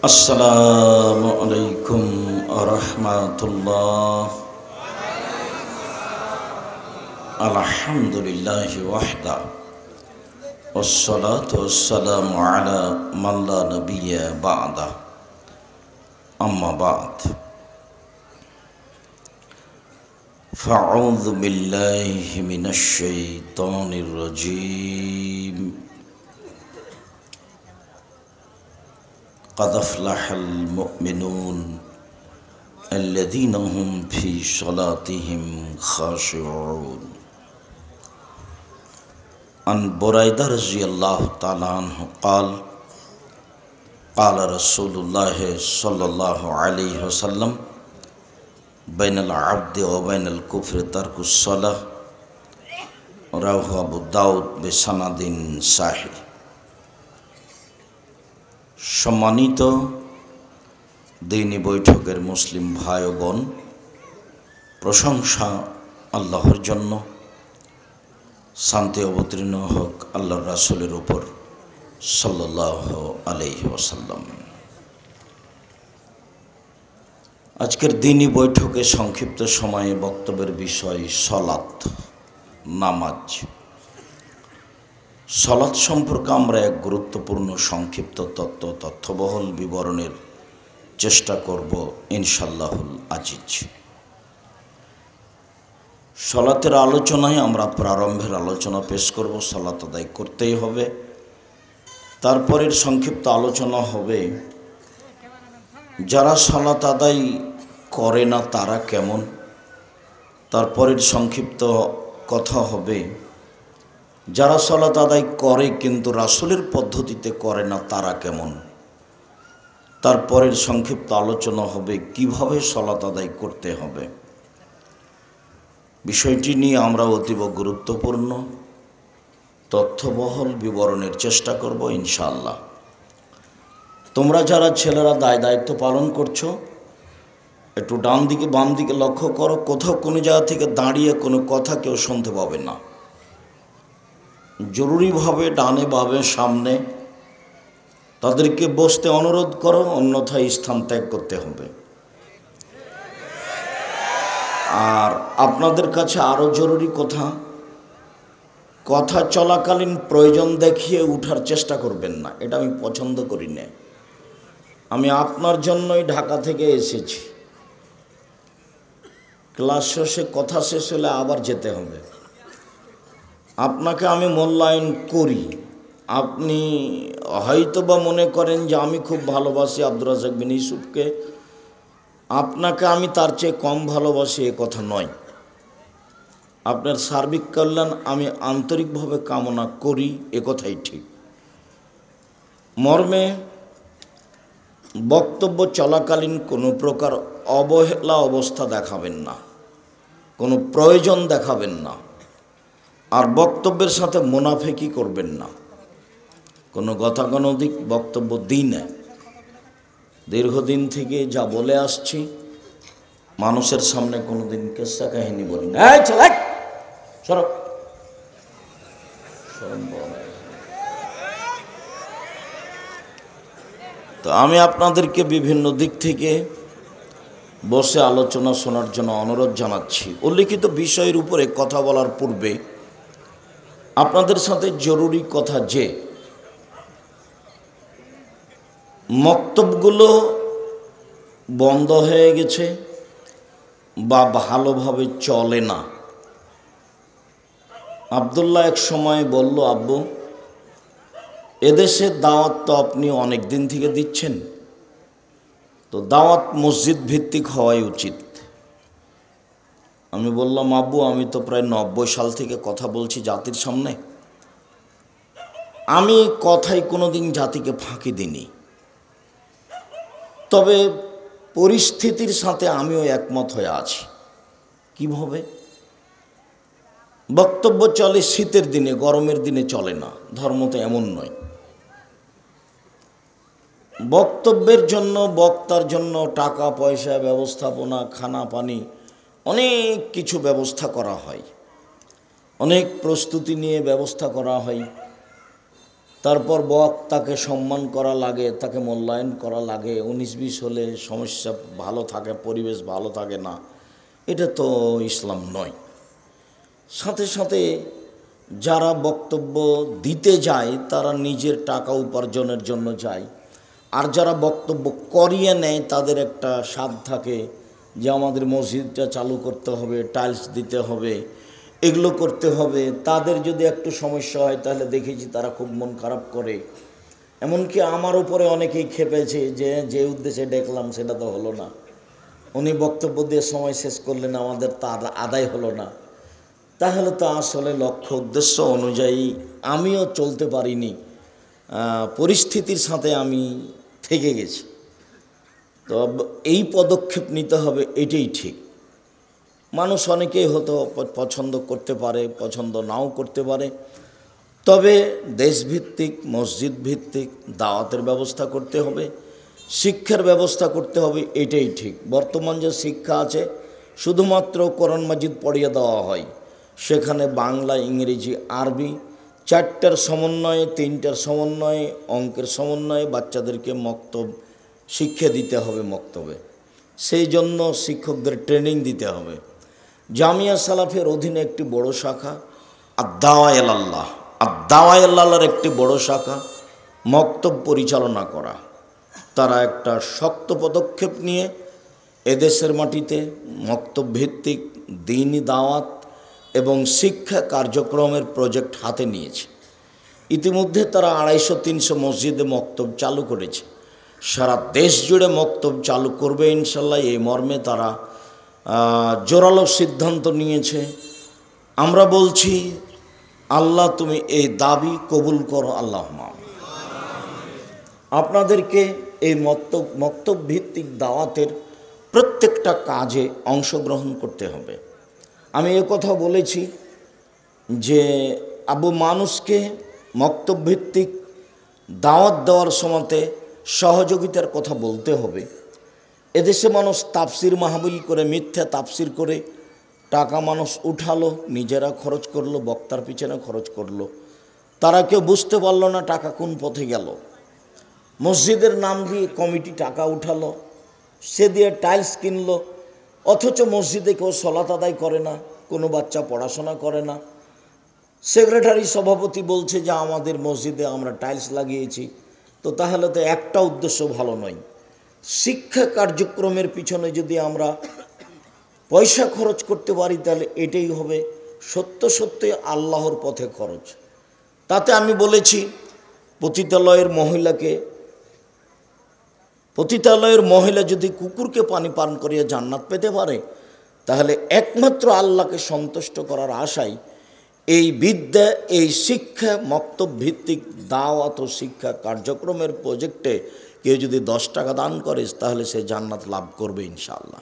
আসসালামু আলাইকুম আরহামাতুল্লাহ। আলহামদুলিল্লাহি ওয়াহদা ওয়াসসালাতু ওয়াসসালামু আলা মান লা নাবিয়্যা বা'দা, আম্মা বা'দ। ফাআউযু বিল্লাহি মিনাশ শাইতানির রাজীম। قد أفلح المؤمنون الذين هم في صلاتهم خاشعون. عن بريدة رضي الله تعالى عنه قال قال رسول الله صلى الله عليه وسلم بين العبد وبين الكفر ترك الصلاة. رواه أبو داود بسند صحيح. সম্মানিত দ্বীনি বৈঠকের মুসলিম ভাই ও বোন, প্রশংসা আল্লাহর জন্য, শান্তি অবতীর্ণ হোক আল্লাহর রাসূলের উপর সাল্লাল্লাহু আলাইহি ওয়াসাল্লাম। আজকের দ্বীনি বৈঠকে সংক্ষিপ্ত সময়ে বক্তব্যের বিষয় সালাত, নামাজ। সালাত সম্পর্কে আমরা এক গুরুত্বপূর্ণ সংক্ষিপ্ত তথ্যবহুল বিবরণের চেষ্টা করব ইনশাআল্লাহুল আজিজ। সালাতের আলোচনায় আমরা প্রারম্ভের আলোচনা পেশ করব। সালাত আদায় করতেই হবে। তারপরের সংক্ষিপ্ত আলোচনা হবে যারা সালাত আদায় করে না তারা কেমন। তারপরের সংক্ষিপ্ত কথা হবে যারা সালাত আদায় করে কিন্তু রাসূলের পদ্ধতিতে করে না তারা কেমন। তারপরের সংক্ষিপ্ত আলোচনা হবে কিভাবে সালাত আদায় করতে হবে। বিষয়টি নিয়ে আমরা অতীব গুরুত্বপূর্ণ তথ্যবহুল বিবরণের চেষ্টা করব ইনশাআল্লাহ। তোমরা যারা ছেলেরা দায়িত্ব পালন করছো, একটু ডান দিকে বাম দিকে লক্ষ্য করো। কোথাও কোনো জায়গা থেকে দাঁড়িয়ে কোনো কথা কেউ শুনতে পাবে না। জরুরিভাবে ডানে বামে সামনে তাদেরকে বসতে অনুরোধ করো, অন্যথায় স্থান ত্যাগ করতে হবে। আর আপনাদের কাছে আরও জরুরি কথা চলাকালীন প্রয়োজন দেখিয়ে উঠার চেষ্টা করবেন না, এটা আমি পছন্দ করি না। আমি আপনার জন্যই ঢাকা থেকে এসেছি। ক্লাস শেষে কথা শেষ হলে আবার যেতে হবে। আপনাকে আমি মূল্যায়ন করি। আপনি হয়তোবা মনে করেন যে আমি খুব ভালোবাসি আব্দুর রাজ্জাক বিন ইউসুফকে, আপনাকে আমি তার চেয়ে কম ভালোবাসি এ কথা নয়। আপনার সার্বিক কল্যাণ আমি আন্তরিকভাবে কামনা করি, এ কথাই ঠিক। মর্মে বক্তব্য চলাকালীন কোনো প্রকার অবহেলা অবস্থা দেখাবেন না, কোনো প্রয়োজন দেখাবেন না, আর বক্তব্যের সাথে মুনাফিকি করবেন না। কোনো গতাগণিক বক্তব্য দিই না। দীর্ঘদিন থেকে যা বলে আসছি, মানুষের সামনে কোনো দিন কেসা কাহিনী বলি না। তো আমি আপনাদেরকে বিভিন্ন দিক থেকে বসে আলোচনা শোনার জন্য অনুরোধ জানাচ্ছি। উল্লিখিত বিষয়ের উপরে কথা বলার পূর্বে আপনাদের সাথে জরুরি কথা যে মক্তবগুলো বন্ধ হয়ে গেছে বা ভালোভাবে চলে না। আব্দুল্লাহ এক সময় বলল, আব্বু এদেশে দাওয়াত তো আপনি অনেক দিন থেকে দিচ্ছেন, তো দাওয়াত মসজিদ ভিত্তিক হওয়াই উচিত। আমি বললাম, আব্বু আমি তো প্রায় 90 সাল থেকে কথা বলছি জাতির সামনে, আমি কথাই কোনো দিন জাতিকে ফাঁকি দিইনি। তবে পরিস্থিতির সাথে আমিও একমত হয়ে আছি। কিভাবে বক্তব্য চলে শীতের দিনে, গরমের দিনে চলে না। ধর্ম তো এমন নয়। বক্তব্যের জন্য, বক্তার জন্য টাকা পয়সা, ব্যবস্থাপনা, খানা পানি, অনেক কিছু ব্যবস্থা করা হয়, অনেক প্রস্তুতি নিয়ে ব্যবস্থা করা হয়। তারপর তাকে সম্মান করা লাগে, তাকে মূল্যায়ন করা লাগে। 19-20 হলে সমস্যা ভালো থাকে, পরিবেশ ভালো থাকে না, এটা তো ইসলাম নয়। সাথে সাথে যারা বক্তব্য দিতে যায় তারা নিজের টাকা উপার্জনের জন্য যায়, আর যারা বক্তব্য করিয়ে নেয় তাদের একটা স্বাদ থাকে যে আমাদের মসজিদটা চালু করতে হবে, টাইলস দিতে হবে, এগুলো করতে হবে। তাদের যদি একটু সমস্যা হয় তাহলে দেখেছি তারা খুব মন খারাপ করে। এমনকি আমার উপরে অনেকেই খেপেছে যে উদ্দেশ্যে ডেকলাম সেটা তো হলো না, উনি বক্তব্য দিয়ে সময় শেষ করলেন, আমাদের তা আদায় হলো না। তাহলে তো আসলে লক্ষ্য উদ্দেশ্য অনুযায়ী আমিও চলতে পারিনি, পরিস্থিতির সাথে আমি থেকে গেছি। তো এই পদক্ষেপ নিতে হবে, এটাই ঠিক। মানুষ অনেকেই হয়তো পছন্দ করতে পারে, পছন্দ নাও করতে পারে, তবে দেশভিত্তিক মসজিদ ভিত্তিক দাওয়াতের ব্যবস্থা করতে হবে, শিক্ষার ব্যবস্থা করতে হবে, এটাই ঠিক। বর্তমান যে শিক্ষা আছে শুধুমাত্র কোরআন মাজিদ পড়িয়ে দেওয়া হয়, সেখানে বাংলা, ইংরেজি, আরবি 4টার সমন্বয়ে, 3টার সমন্বয়ে, অঙ্কের সমন্বয়ে বাচ্চাদেরকে মক্তব শিক্ষা দিতে হবে। মক্তবে সেই জন্য শিক্ষকদের ট্রেনিং দিতে হবে। জামিয়া সালাফের অধীনে একটি বড় শাখা আদ-দাওয়া ইলাল্লাহ, আদ-দাওয়া ইলাল্লাহর একটি বড় শাখা মক্তব পরিচালনা করা। তারা একটা শক্ত পদক্ষেপ নিয়ে এদেশের মাটিতে মক্তব ভিত্তিক দ্বীনি দাওয়াত এবং শিক্ষা কার্যক্রমের প্রজেক্ট হাতে নিয়েছে। ইতিমধ্যে তারা 250-300 মসজিদে মক্তব চালু করেছে। সারা দেশ জুড়ে মক্তব চালু করবে ইনশাল্লাহ, এই মর্মে তারা জোরালো সিদ্ধান্ত নিয়েছে। আমরা বলছি আল্লাহ তুমি এই দাবি কবুল করো, আল্লাহুম্মা আমিন। আপনাদেরকে এই মক্তব ভিত্তিক দাওয়াতের প্রত্যেকটা কাজে অংশগ্রহণ করতে হবে। আমি কথা বলেছি যে মানুষকে মক্তব ভিত্তিক দাওয়াত দেওয়ার সময়তে সহযোগিতার কথা বলতে হবে। এদেশে মানুষ তাফসির মাহফিল করে, মিথ্যা তাফসির করে টাকা মানুষ উঠালো, নিজেরা খরচ করলো, বক্তার পিছনে খরচ করলো, তারা কেউ বুঝতে পারলো না টাকা কোন পথে গেল। মসজিদের নাম দিয়ে কমিটি টাকা উঠালো, সে দিয়ে টাইলস কিনলো, অথচ মসজিদে কেউ সলাত আদায় করে না, কোনো বাচ্চা পড়াশোনা করে না। সেক্রেটারি সভাপতি বলছে যে আমাদের মসজিদে আমরা টাইলস লাগিয়েছি, তো তাহলে তো একটা উদ্দেশ্য ভালো নয়। শিক্ষা কার্যক্রমের পিছনে যদি আমরা পয়সা খরচ করতে পারি তাহলে এটাই হবে সত্য সত্যই আল্লাহর পথে খরচ। তাতে আমি বলেছি পতিতালয়ের মহিলা যদি কুকুরকে পানি পান করিয়ে জান্নাত পেতে পারে, তাহলে একমাত্র আল্লাহকে সন্তুষ্ট করার আশায় এই বিদ্যা, এই শিক্ষা, মক্তব ভিত্তিক দাওয়াত ও শিক্ষা কার্যক্রমের প্রজেক্টে কেউ যদি 10 টাকা দান করে তাহলে সে জান্নাত লাভ করবে ইনশাআল্লাহ।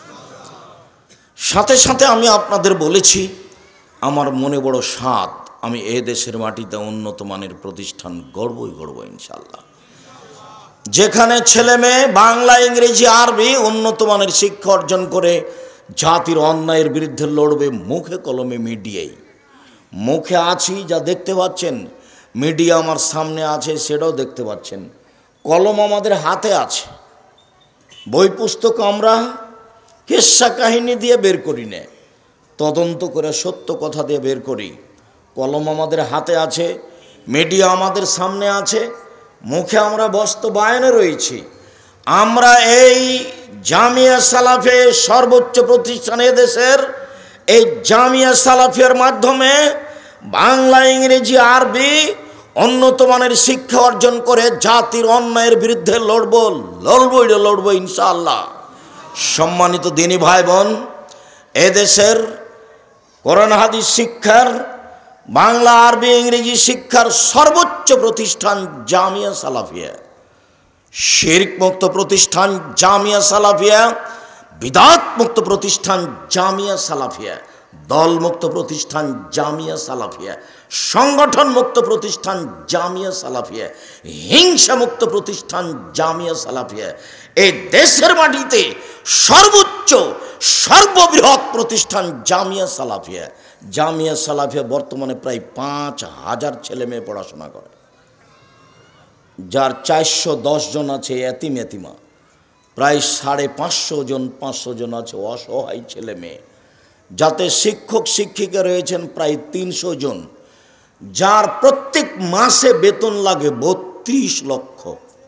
সাথে সাথে আমি আপনাদের বলেছি আমার মনে বড় স্বাদ, আমি এ দেশের মাটিতে উন্নত মানের প্রতিষ্ঠান গড়বই ইনশাআল্লাহ, যেখানে ছেলে মেয়ে বাংলা, ইংরেজি, আরবি উন্নত মানের শিক্ষা অর্জন করে জাতির অন্যায়ের বিরুদ্ধে লড়বে মুখে কলমে মিডিয়ায়। মুখে আছি যা দেখতে পাচ্ছেন, মিডিয়া আমার সামনে আছে সেটাও দেখতে পাচ্ছেন, কলম আমাদের হাতে আছে। বই পুস্তক আমরা কিস্সা কাহিনী দিয়ে বের করি না, তদন্ত করে সত্য কথা দিয়ে বের করি। কলম আমাদের হাতে আছে, মিডিয়া আমাদের সামনে আছে, মুখে আমরা বাস্তবায়নে রয়েছি। আমরা এই জামিয়া সালাফে সর্বোচ্চ প্রতিষ্ঠান দেশের, এই জামিয়া সালাফিয়ার মাধ্যমে বাংলা, ইংরেজি, আরবি উন্নত মানের শিক্ষা অর্জন করে জাতির অন্যায়ের বিরুদ্ধে লড়বো ইনশাআল্লাহ। সম্মানিত দিনী ভাই বোন, এদেশের কোরআন হাদিস শিক্ষার, বাংলা, আরবি, ইংরেজি শিক্ষার সর্বোচ্চ প্রতিষ্ঠান জামিয়া সালাফিয়া, শিরক মুক্ত প্রতিষ্ঠান জামিয়া সালাফিয়া, বিদআত মুক্ত প্রতিষ্ঠান জামিয়া সালাফিয়া, দলমুক্ত প্রতিষ্ঠান জামিয়া সালাফিয়া, সংগঠন মুক্ত প্রতিষ্ঠান জামিয়া সালাফিয়া, হিংসা মুক্ত প্রতিষ্ঠান জামিয়া সালাফিয়া। এই দেশের মাটিতে সর্বোচ্চ সর্ববৃহৎ প্রতিষ্ঠান জামিয়া সালাফিয়া। জামিয়া সালাফিয়া বর্তমানে প্রায় 5000 ছেলে মেয়ে পড়াশোনা করে। যার 410 জন আছে এতিম এতিমা, প্রায় 550 জন 500 জন আছে অসহায় ছেলে মেয়ে, যাতে শিক্ষক শিক্ষিকা রয়েছেন প্রায় 300 জন, যার প্রত্যেক মাসে বেতন লাগে 32 লক্ষ।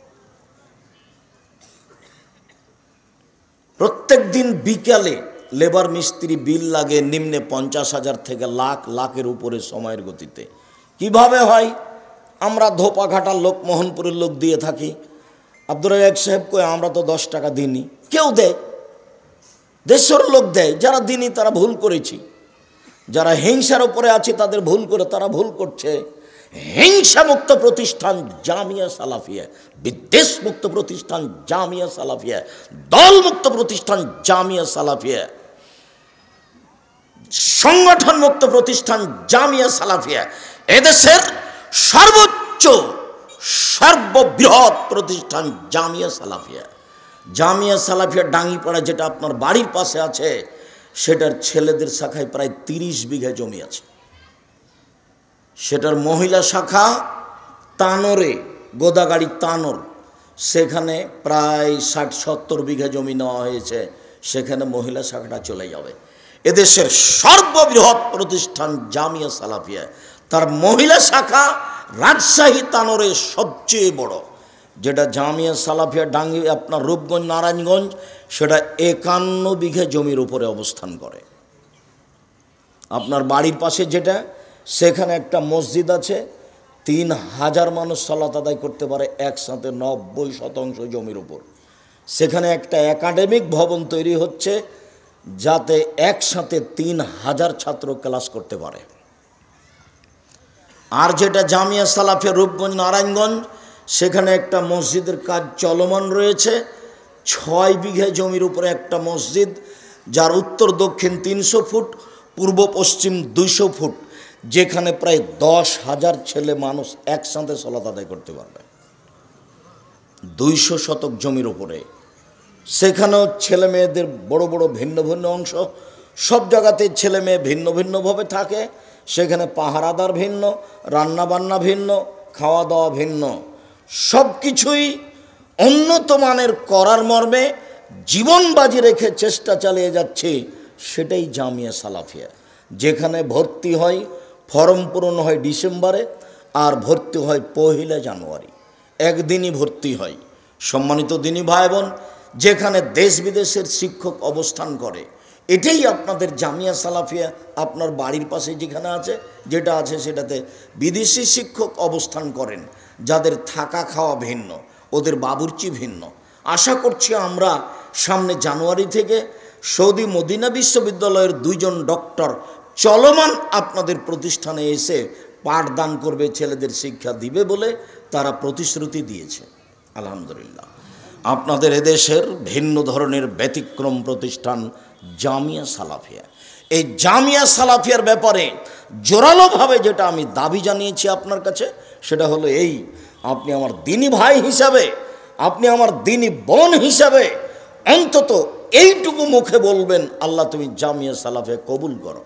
প্রত্যেক দিন বিকালে লেবার মিস্ত্রি বিল লাগে নিম্নে 50,000 থেকে লাখের উপরে সময়ের গতিতে। কিভাবে হয়? আমরা ধোপাঘাটার লোক, মোহনপুরের লোক দিয়ে থাকি। আব্দুর রাজ্জাক সাহেব কই আমরা তো 10 টাকা দিইনি। কেউ দেয়, দেশের লোক দেয়। যারা দিনই তারা ভুল করেছি, যারা হিংসার উপরে আছে তাদের ভুল করে, তারা ভুল করছে। হিংসা মুক্ত প্রতিষ্ঠান জামিয়া সালাফিয়া, বিদ্বেষ মুক্ত প্রতিষ্ঠান জামিয়া সালাফিয়া, দল মুক্ত প্রতিষ্ঠান জামিয়া সালাফিয়া, সংগঠন মুক্ত প্রতিষ্ঠান জামিয়া সালাফিয়া এদেশের সর্বোচ্চ সর্ববৃহৎ প্রতিষ্ঠান জামিয়া সালাফিয়া। জামিয়া সালাফিয়া ডাঙ্গিপাড়া, যেটা আপনার বাড়ির পাশে আছে, সেটার ছেলেদের শাখায় প্রায় 30 বিঘা জমি আছে। সেটার মহিলা শাখা তানোরে, গোদাগাড়ি তানোর, সেখানে প্রায় 60-70 বিঘা জমি নেওয়া হয়েছে। সেখানে মহিলা শাখাটা চলে যাবে। এদেশের সর্ববৃহৎ প্রতিষ্ঠান জামিয়া সালাফিয়া, তার মহিলা শাখা রাজশাহী তানোরে সবচেয়ে বড়, যেটা জামিয়া সালাফিয়া ডাঙ্গি আপনার রূপগঞ্জ নারায়ণগঞ্জ, সেটা 51 বিঘা জমির উপরে অবস্থান করে। আপনার বাড়ির পাশে যেটা, সেখানে একটা মসজিদ আছে, 3000 মানুষ সালাত আদায় করতে পারে একসাথে 90% জমির উপর। সেখানে একটা একাডেমিক ভবন তৈরি হচ্ছে, যাতে একসাথে 3000 ছাত্র ক্লাস করতে পারে। আর যেটা জামিয়া সালাফিয়া রূপগঞ্জ নারায়ণগঞ্জ, সেখানে একটা মসজিদের কাজ চলমান রয়েছে। 6 বিঘা জমির উপরে একটা মসজিদ, যার উত্তর দক্ষিণ 300 ফুট, পূর্ব পশ্চিম 200 ফুট, যেখানে প্রায় 10,000 ছেলে মানুষ একসাথে সালাত আদায় করতে পারবে। 200 শতক জমির উপরে। সেখানেও ছেলে মেয়েদের বড় বড় ভিন্ন ভিন্ন অংশ, সব জায়গাতে ছেলে মেয়ে ভিন্ন ভিন্নভাবে থাকে। সেখানে পাহারাদার ভিন্ন, রান্নাবান্না ভিন্ন, খাওয়া দাওয়া ভিন্ন, সব কিছুই উন্নত মানের করার মর্মে জীবন বাজি রেখে চেষ্টা চালিয়ে যাচ্ছে। সেটাই জামিয়া সালাফিয়া, যেখানে ভর্তি হয়, ফর্ম পূরণ হয় ডিসেম্বরে, আর ভর্তি হয় 1 জানুয়ারি, একদিনই ভর্তি হয়। সম্মানিত দিনী ভাই বোন, যেখানে দেশ বিদেশের শিক্ষক অবস্থান করে, এটাই আপনাদের জামিয়া সালাফিয়া। আপনার বাড়ির পাশে যেখানে আছে, যেটা আছে, সেটাতে বিদেশি শিক্ষক অবস্থান করেন, যাদের থাকা খাওয়া ভিন্ন, ওদের বাবুর্চি ভিন্ন। আশা করছি আমরা সামনে জানুয়ারি থেকে সৌদি মদিনা বিশ্ববিদ্যালয়ের 2 জন ডক্টর চলমান আপনাদের প্রতিষ্ঠানে এসে পাঠদান করবে, ছেলেদের শিক্ষা দিবে বলে তারা প্রতিশ্রুতি দিয়েছে। আলহামদুলিল্লাহ, আপনাদের এদেশের ভিন্ন ধরনের ব্যতিক্রম প্রতিষ্ঠান জামিয়া সালাফিয়া। এই জামিয়া সালাফিয়ার ব্যাপারে জোরালোভাবে যেটা আমি দাবি জানিয়েছি আপনার কাছে, সেটা হলো এই: আপনি আমার দিনী ভাই হিসাবে, আপনি আমার দিনী বোন হিসাবে অন্তত এইটুকু মুখে বলবেন, আল্লাহ তুমি জামিয়া সালাফিয়া কবুল করো।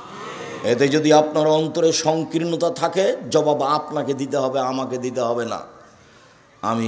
এতে যদি আপনার অন্তরে সংকীর্ণতা থাকে, জবাব আপনাকে দিতে হবে, আমাকে দিতে হবে না। আমি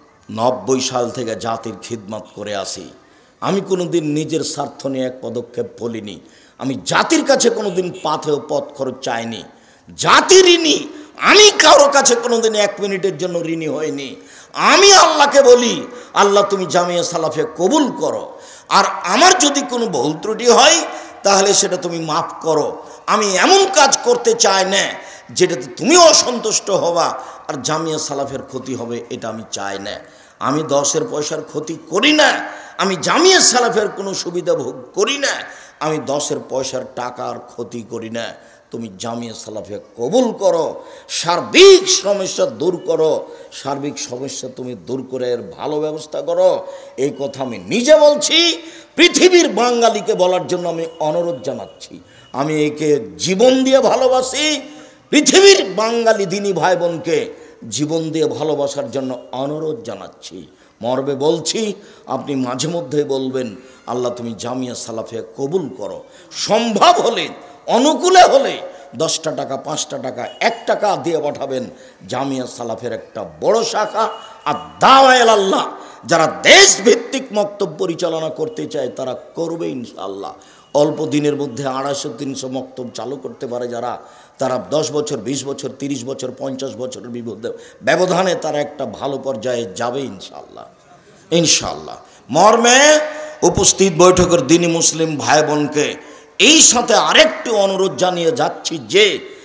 90 সাল থেকে জাতির খিদমত করে আসি। আমি কোনোদিন নিজের স্বার্থ নিয়ে এক পদক্ষেপ বলিনি। আমি জাতির কাছে কোনোদিন পাথেও পথ খরচ চাইনি। জাতি ঋণী, আমি কারোর কাছে কোনোদিন 1 মিনিটের জন্য ঋণী হইনি। আমি আল্লাহকে বলি, আল্লাহ তুমি জামিয়া সালাফিয়া কবুল করো, আর আমার যদি কোনো ভুল ত্রুটি হয় তাহলে সেটা তুমি মাফ করো। আমি এমন কাজ করতে চাই না যেটাতে তুমি অসন্তুষ্ট হবা আর জামিয়া সালাফের ক্ষতি হবে, এটা আমি চাই না। আমি 10 পয়সার ক্ষতি করি না, আমি জামিয়া সালাফের কোনো সুবিধা ভোগ করি না, আমি 10 পয়সার টাকার ক্ষতি করি না। তুমি জামিয়া সালাফিয়া কবুল করো, সার্বিক সমস্যা দূর করো, সার্বিক সমস্যা তুমি দূর করে এর ভালো ব্যবস্থা করো। এই কথা আমি নিজে বলছি, পৃথিবীর বাঙালিকে বলার জন্য আমি অনুরোধ জানাচ্ছি। আমি একে জীবন দিয়ে ভালোবাসি। পৃথিবীর বাঙালি দিনী ভাই বোনকে জীবন দিয়ে ভালোবাসার জন্য অনুরোধ জানাচ্ছি। মর্মে বলছি, আপনি মাঝে মধ্যে বলবেন, আল্লাহ তুমি জামিয়া সালাফিয়া কবুল করো। সম্ভব হলে, অনুকূলে হলে 10টা টাকা 5টা টাকা 1 টাকা দিয়ে পাঠাবেন। জামিয়া সালাফের একটা বড় শাখা আর দাওয়া ইলাল্লাহ যারা দেশভিত্তিক মক্তব পরিচালনা করতে চায় তারা করবে ইনশাআল্লাহ। অল্প দিনের মধ্যে 250-300 মক্তব চালু করতে পারে যারা, তারা 10 বছর 20 বছর 30 বছর 50 বছরের ব্যবধানে তারা একটা ভালো পর্যায়ে যাবে ইনশাআল্লাহ। ইনশাআল্লাহ মর্মে উপস্থিত বৈঠকের দিনী মুসলিম ভাই বোনকে এই সাথে আরেকটি অনুরোধ জানিয়ে যাচ্ছি যে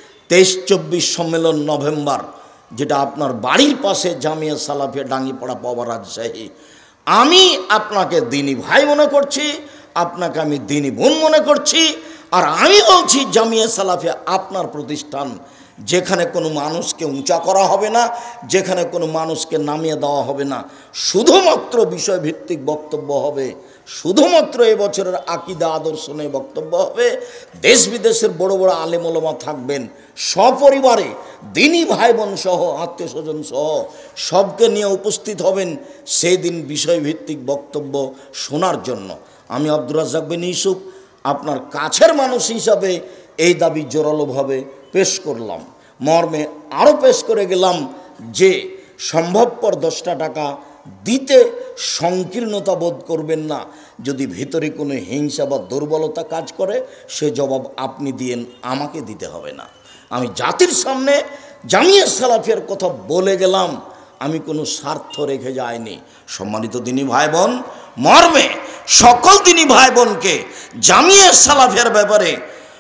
23-24 সম্মেলন নভেম্বর, যেটা আপনার বাড়ির পাশে জামিয়া সালাফিয়া ডাঙ্গিপাড়া পাওয়া রাজশাহী, আমি আপনাকে দিনী ভাই মনে করছি, আপনাকে আমি দিনী বোন মনে করছি। আর আমি বলছি জামিয়া সালাফিয়া আপনার প্রতিষ্ঠান, যেখানে কোনো মানুষকে উঁচা করা হবে না, যেখানে কোনো মানুষকে নামিয়ে দেওয়া হবে না, শুধুমাত্র বিষয়ভিত্তিক বক্তব্য হবে, শুধুমাত্র এবছরের আকীদা আদর্শ নিয়ে বক্তব্য হবে। দেশ বিদেশের বড় বড় আলেম ওলামা থাকবেন, সপরিবারে দিনী ভাই বোন সহ আত্মীয় স্বজন সহ সবকে নিয়ে উপস্থিত হবেন সেই দিন বিষয়ভিত্তিক বক্তব্য শোনার জন্য। আমি আব্দুর রাজ্জাক বিন ইউসুফ আপনার কাছের মানুষ হিসাবে এই দাবি জোরালোভাবে পেশ করলাম। মর্মে আরও পেশ করে গেলাম যে সম্ভবপর 10টা টাকা দিতে সংকীর্ণতা বোধ করবেন না। যদি ভিতরে কোনো হিংসা বা দুর্বলতা কাজ করে সে জবাব আপনি দিয়েন, আমাকে দিতে হবে না। আমি জাতির সামনে জামিয়া সালাফিয়ার কথা বলে গেলাম, আমি কোনো স্বার্থ রেখে যাইনি। সম্মানিত দিনী ভাই বোন, মর্মে সকল দিনী ভাই বোনকে জামিয়া সালাফিয়ার ব্যাপারে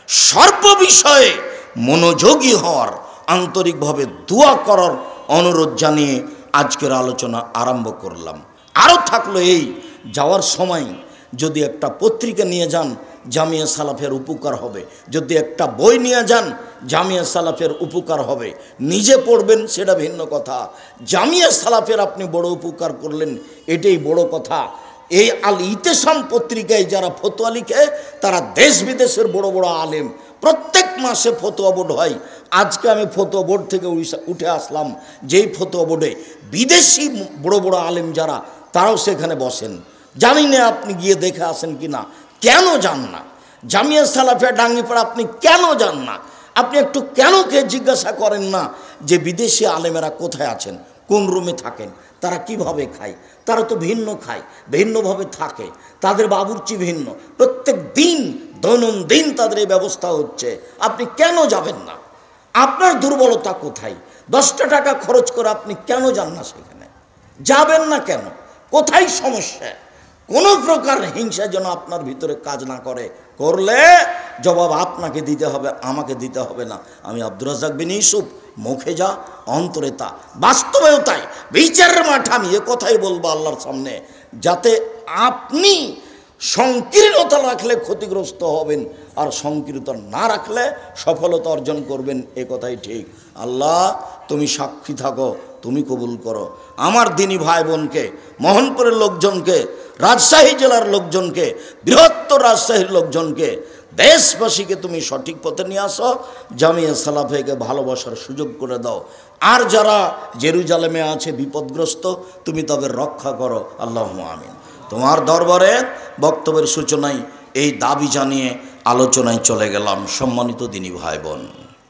সর্ববিষয়ে মনোযোগী হওয়ার, আন্তরিকভাবে দোয়া করার অনুরোধ জানিয়ে আজকের আলোচনা আরম্ভ করলাম। আরও থাকলো এই, যাওয়ার সময় যদি একটা পত্রিকা নিয়ে যান জামিয়া সালাফের উপকার হবে, যদি একটা বই নিয়ে যান জামিয়া সালাফের উপকার হবে। নিজে পড়বেন সেটা ভিন্ন কথা, জামিয়া সালাফের আপনি বড় উপকার করলেন এটাই বড় কথা। এই আল ইতেসাম পত্রিকায় যারা ফতোয়া লিখে তারা দেশ বিদেশের বড় বড় আলেম, প্রত্যেক মাসে ফতোয়া বোর্ড হয়। আজকে আমি ফতোয়া বোর্ড থেকে উঠে আসলাম, যেই ফতোয়া বোর্ডে বিদেশি বড় বড় আলেম যারা তারাও সেখানে বসেন। জানি না আপনি গিয়ে দেখে আসেন কি না, কেন যান না? জামিয়া সালাফিয়া ডাঙ্গিপাড়া আপনি কেন যান না? আপনি একটু কেন কে জিজ্ঞাসা করেন না যে বিদেশি আলেমেরা কোথায় আছেন, কোন রুমে থাকেন, তারা কিভাবে খায়? তারা তো ভিন্ন খায়, ভিন্নভাবে থাকে, তাদের বাবুর্চি ভিন্ন, প্রত্যেক দিন দৈনন্দিন তাদের এই ব্যবস্থা হচ্ছে। আপনি কেন যাবেন না? আপনার দুর্বলতা কোথায়? 10টা টাকা খরচ করে আপনি কেন যান না সেখানে? যাবেন না কেন? কোথায় সমস্যা? কোনো প্রকার হিংসা যেন আপনার ভিতরে কাজ না করে, করলে জবাব আপনাকে দিতে হবে, আমাকে দিতে হবে না। আমি আব্দুর রাজ্জাক বিন ইউসুফ, মুখে যা অন্তরে তা, বাস্তবেও তাই। বিচারের মাঠে আমি এ কথাই বলবো আল্লাহর সামনে, যাতে আপনি সংকীর্ণতা রাখলে ক্ষতিগ্রস্ত হবেন, আর সংকীর্ণতা না রাখলে সফলতা অর্জন করবেন, এ কথাই ঠিক। আল্লাহ তুমি সাক্ষী থাকো, তুমি কবুল করো। আমার দিনী ভাই বোনকে, মোহনপুরের লোকজনকে, রাজশাহী জেলার লোকজনকে, বৃহত্তর রাজশাহীর লোকজনকে, দেশবাসীকে তুমি সঠিক পথে নিয়ে আসো, জামিয়া সালাফিয়াকে ভালোবাসার সুযোগ করে দাও। আর যারা জেরুজালেমে আছে বিপদগ্রস্ত, তুমি তাদের রক্ষা করো, আল্লাহুম্মা আমিন। তোমার দরবারে বক্তব্যের সূচনায় এই দাবি জানিয়ে আলোচনায় চলে গেলাম। সম্মানিত দিনী ভাই বোন,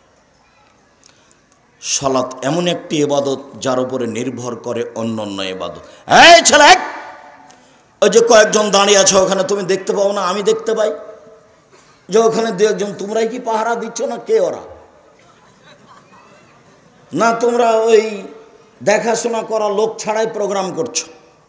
সালাত এমন একটি ইবাদত যার উপরে নির্ভর করে অন্য অন্য ইবাদত। এই ছেলে, ওই যে কয়েকজন দাঁড়িয়ে আছে ওখানে, তুমি দেখতে পাও না? আমি দেখতে পাই যে ওখানে দু একজন, তোমরাই কি পাহারা দিচ্ছ না কে ওরা? না তোমরা ওই দেখাশোনা করা লোক ছাড়াই প্রোগ্রাম করছো?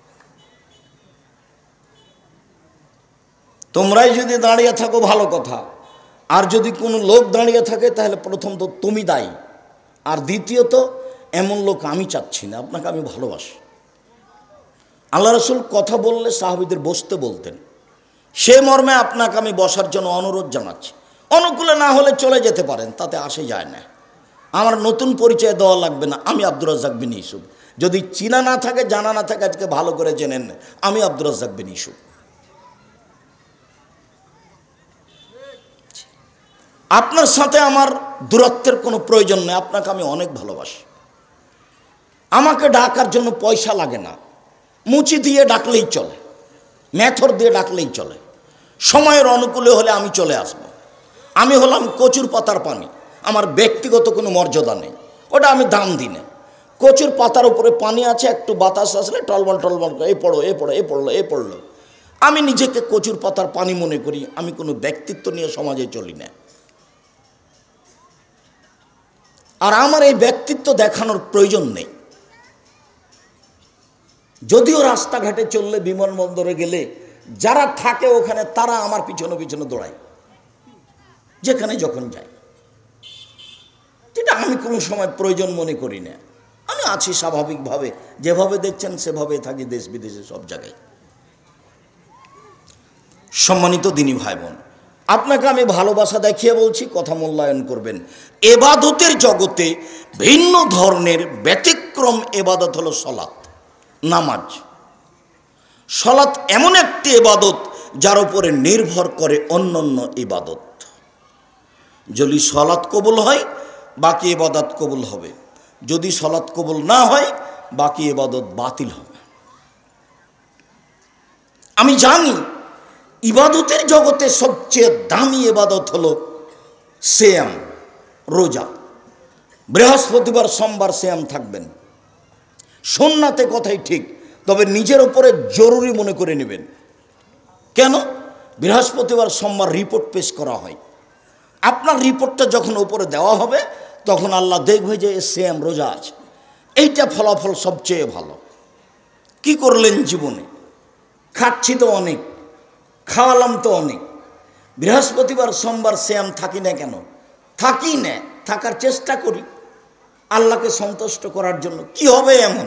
তোমরাই যদি দাঁড়িয়ে থাকো ভালো কথা, আর যদি কোনো লোক দাঁড়িয়ে থাকে তাহলে প্রথম তো তুমি দায়ী, আর দ্বিতীয়ত এমন লোক আমি চাচ্ছি না, আপনাকে আমি ভালোবাসি। আল্লাহ রসুল কথা বললে সাহাবীদের বসতে বলতেন, সে মর্মে আপনাকে আমি বসার জন্য অনুরোধ জানাচ্ছি। অনুকূলে না হলে চলে যেতে পারেন, তাতে আসে যায় না। আমার নতুন পরিচয় দেওয়া লাগবে না, আমি আব্দুর রাজ্জাক বিন ইউসুফ। যদি চিনা না থাকে, জানা না থাকে, আজকে ভালো করে জেনেন, আমি আব্দুর রাজ্জাক বিন ইউসুফ। আপনার সাথে আমার দূরত্বের কোনো প্রয়োজন নেই, আপনাকে আমি অনেক ভালোবাসি। আমাকে ডাকার জন্য পয়সা লাগে না, মুচি দিয়ে ডাকলেই চলে, মেথর দিয়ে ডাকলেই চলে। সময়ের অনুকূলে হলে আমি চলে আসব। আমি হলাম কচুর পাতার পানি, আমার ব্যক্তিগত কোনো মর্যাদা নেই, ওটা আমি দাম দিই না। কচুর পাতার উপরে পানি আছে, একটু বাতাস আসলে টলবল টলবল করে এ পড়লো। আমি নিজেকে কচুর পাতার পানি মনে করি, আমি কোনো ব্যক্তিত্ব নিয়ে সমাজে চলি না। আর আমার এই ব্যক্তিত্ব দেখানোর প্রয়োজন নেই। যদিও রাস্তাঘাটে চললে, বিমানবন্দরে গেলে যারা থাকে ওখানে তারা আমার পিছনে পিছনে দৌড়ায়, যেখানে যখন যাই। যেটা আমি কোনো সময় প্রয়োজন মনে করি না। আমি আছি স্বাভাবিকভাবে, যেভাবে দেখছেন সেভাবে থাকি, দেশ বিদেশে সব জায়গায়। সম্মানিত দিনী ভাই বোন, আপনাকে আমি ভালোবাসা দেখিয়ে বলছি, কথা মূল্যায়ন করবেন। এবাদতের জগতে ভিন্ন ধরনের ব্যতিক্রম এবাদত হলো সলাত, নামাজ। সলাত এমন একটি এবাদত যার উপরে নির্ভর করে অন্যান্য ইবাদত। যদি সলাত কবুল হয় বাকি ইবাদত কবুল হবে, যদি সলাত কবুল না হয় বাকি ইবাদত বাতিল হবে। আমি জানি ইবাদতের জগতে সবচেয়ে দামি ইবাদত হলো সিয়াম, রোজা। বৃহস্পতিবার সোমবার সিয়াম থাকবেন, সুন্নাতে কথাই ঠিক, তবে নিজের উপরে জরুরি মনে করে নেবেন। কেন? বৃহস্পতিবার সোমবার রিপোর্ট পেশ করা হয়। আপনার রিপোর্টটা যখন উপরে দেওয়া হবে তখন আল্লাহ দেখবে যে সিয়াম, রোজা আছে, এইটা ফলাফল সবচেয়ে ভালো। কি করলেন জীবনে? খাচ্ছি তো অনেক, খাওয়ালাম তো অনেক। বৃহস্পতিবার সোমবার সিয়াম থাকি না কেন? থাকি না, থাকার চেষ্টা করি আল্লাহকে সন্তুষ্ট করার জন্য। কি হবে এমন?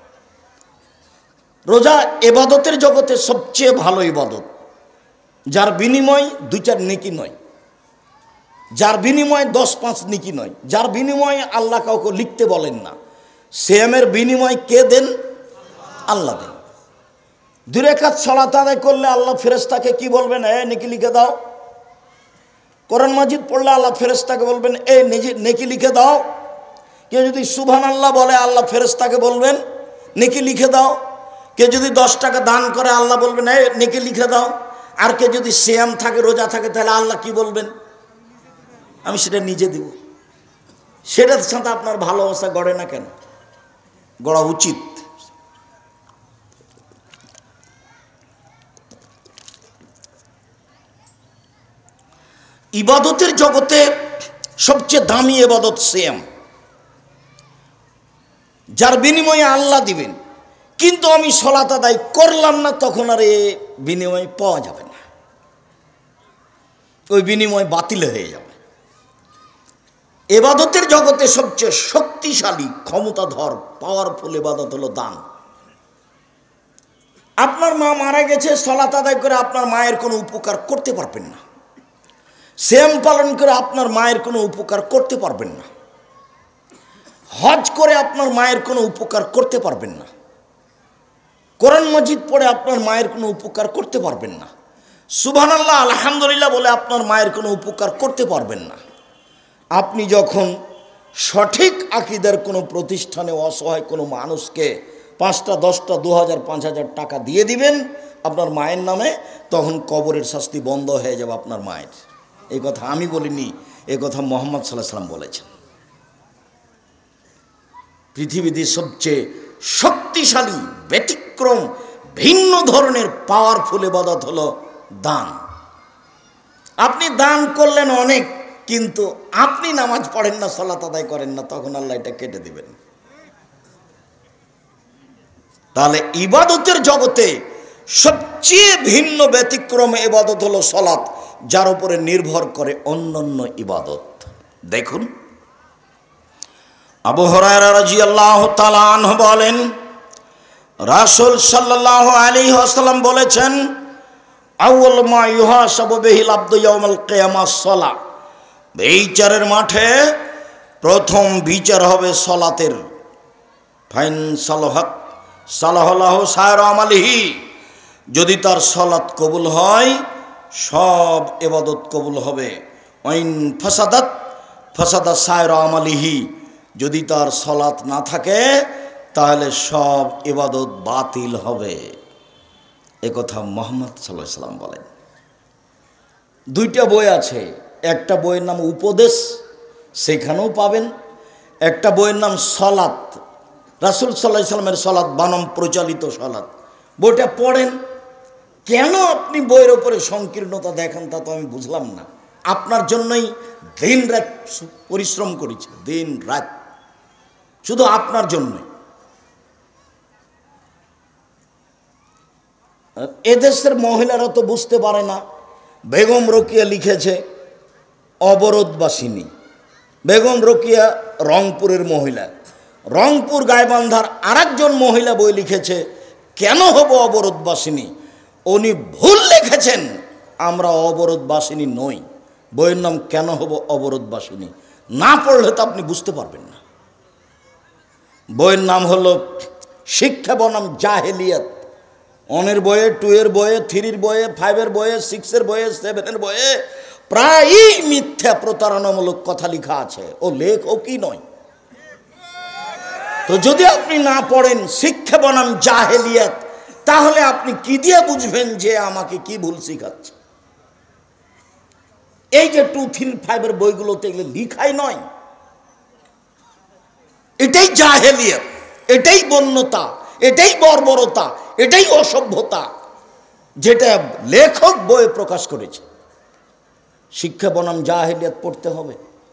রোজা এবাদতের জগতে সবচেয়ে ভালো ইবাদত, যার বিনিময় 2-4 নেকি নয়, যার বিনিময়ে 10-5 নেকি নয়, যার বিনিময়ে আল্লাহ কাউকে লিখতে বলেন না। সিয়ামের বিনিময় কে দেন? আল্লাহ দেন। 2 রাকাত সালাত আদায় করলে আল্লাহ ফেরেশতাকে কি বলবেন? নেকি লিখে দাও। কোরআন মাজিদ পড়লে আল্লাহ ফেরেশতাকে বলবেন নেকি লিখে দাও। কেউ যদি সুবহানাল্লাহ বলে আল্লাহ ফেরেশতাকে বলবেন নেকি লিখে দাও। কেউ যদি 10 টাকা দান করে আল্লাহ বলবেন নেকি লিখে দাও। আর কেউ যদি সিয়াম থাকে, রোজা থাকে, তাহলে আল্লাহ কি বলবেন? আমি সেটা নিজে দিব। সেটার সাথে আপনার ভালোবাসা গড়ে না কেন? গড়া উচিত। ইবাদতের জগতে সবচেয়ে দামি ইবাদত সিয়াম, যার বিনিময়ে আল্লাহ দিবেন। কিন্তু আমি সালাত আদায় করলাম না, তখন আর এ বিনিময় পাওয়া যাবে না, ওই বিনিময় বাতিল হয়ে যাবে। ইবাদতের জগতে সবচেয়ে শক্তিশালী, ক্ষমতাধর, পাওয়ারফুল ইবাদত হলো দান। আপনার মা মারা গেছে, সালাত আদায় করে আপনার মায়ের কোনো উপকার করতে পারবেন না। সিয়াম পালন করে আপনার মায়ের কোনো উপকার করতে পারবেন না। হজ করে আপনার মায়ের কোনো উপকার করতে পারবেন না। কোরআন মাজিদ পড়ে আপনার মায়ের কোনো উপকার করতে পারবেন না। সুবহানাল্লাহ, আলহামদুলিল্লাহ বলে আপনার মায়ের কোনো উপকার করতে পারবেন না। আপনি যখন সঠিক আকীদার কোনো প্রতিষ্ঠানে অসহায় কোনো মানুষকে 5টা 10টা 2000 5000 টাকা দিয়ে দিবেন আপনার মায়ের নামে, তখন কবরের শাস্তি বন্ধ হয়ে যাবে আপনার মায়ের। এই কথা আমি বলিনি, এই কথা মুহাম্মদ সাল্লাল্লাহু আলাইহি ওয়াসাল্লাম বলেছেন। পৃথিবীতে সবচেয়ে শক্তিশালী, ব্যতিক্রম, ভিন্ন ধরনের পাওয়ারফুল ইবাদত হলো দান। আপনি দান করলেন অনেক, কিন্তু আপনি নামাজ পড়েন না, সালাত আদায় করেন না, তখন আল্লাহ এটা কেটে দিবেন। তাহলে ইবাদতের জগতে সবচেয়ে ভিন্ন ব্যতিক্রম ইবাদত হলো সালাত, যার উপরে নির্ভর করে অন্যান্য ইবাদত। দেখুন, আবু হুরায়রা রাদিয়াল্লাহু তাআলা আনহু বলেন, রাসূল সাল্লাল্লাহু আলাইহি ওয়াসাল্লাম বলেছেন, আউয়াল মা ইউহাসাবু বিহিল আবদু ইয়াউমাল কিয়ামাস সালাহ। বিচারের মাঠে প্রথম বিচার হবে সালাতের। ফাইন সালাহাত সালাহু সায়রা আমালিহি, যদি তার সালাত কবুল হয় সব ইবাদত কবুল হবে। ওয়াইন ফাসাদাত ফাসাদা সায়রা আমালিহি, যদি তার সালাত না থাকে তাহলে সব ইবাদত বাতিল হবে। এ কথা মুহাম্মদ সাল্লাল্লাহু আলাইহি ওয়াসাল্লাম বলেন। 2টা বই আছে, একটা বইয়ের নাম উপদেশ, সেখানেও পাবেন। একটা বইয়ের নাম সলাত, রাসূল সাল্লাল্লাহু আলাইহি সাল্লামের সলাত, বানাম প্রচলিত সলাত, বইটা পড়েন। কেন আপনি বইয়ের ওপরে সংকীর্ণতা দেখেন তা তো আমি বুঝলাম না। আপনার জন্যই দিন রাত পরিশ্রম করেছি, দিন রাত, শুধু আপনার জন্যই। এদেশের মহিলারা তো বুঝতে পারে না। বেগম রোকেয়া লিখেছে অবরোধবাসিনী। বেগম রোকেয়া রংপুরের মহিলা। রংপুর গাইবান্ধার আরেকজন মহিলা বই লিখেছে কেন হব অবরোধবাসিনী। উনি ভুল লিখেছেন, আমরা অবরোধবাসিনী নই। বইয়ের নাম কেন হব অবরোধবাসিনী। না পড়লে তো আপনি বুঝতে পারবেন না। বইয়ের নাম হলো শিক্ষা বনাম জাহেলিয়াত। 1 বইয়ে, 2 বইয়ে, 3 বইয়ে, 5 বইয়ে, 6 বইয়ে, 7 বইয়ে প্রায়ই মিথ্যা প্রতারণামূলক কথা লেখা আছে। ও লেখকই নয়। তো যদি আপনি না পড়েন শিক্ষা বনাম জাহেলিয়াত, তাহলে আপনি কি দিয়ে বুঝবেন যে আমাকে কি ভুল শিখাচ্ছে? এই যে 2, 3, 5 বইগুলোতে এগুলো লিখাই নয়। এটাই জাহেলিয়াত, এটাই বন্যতা, এটাই বর্বরতা, এটাই অসভ্যতা, যেটা লেখক বইয়ে প্রকাশ করেছে। শিক্ষা বনাম জাহেলিয়াত পড়তে হবে।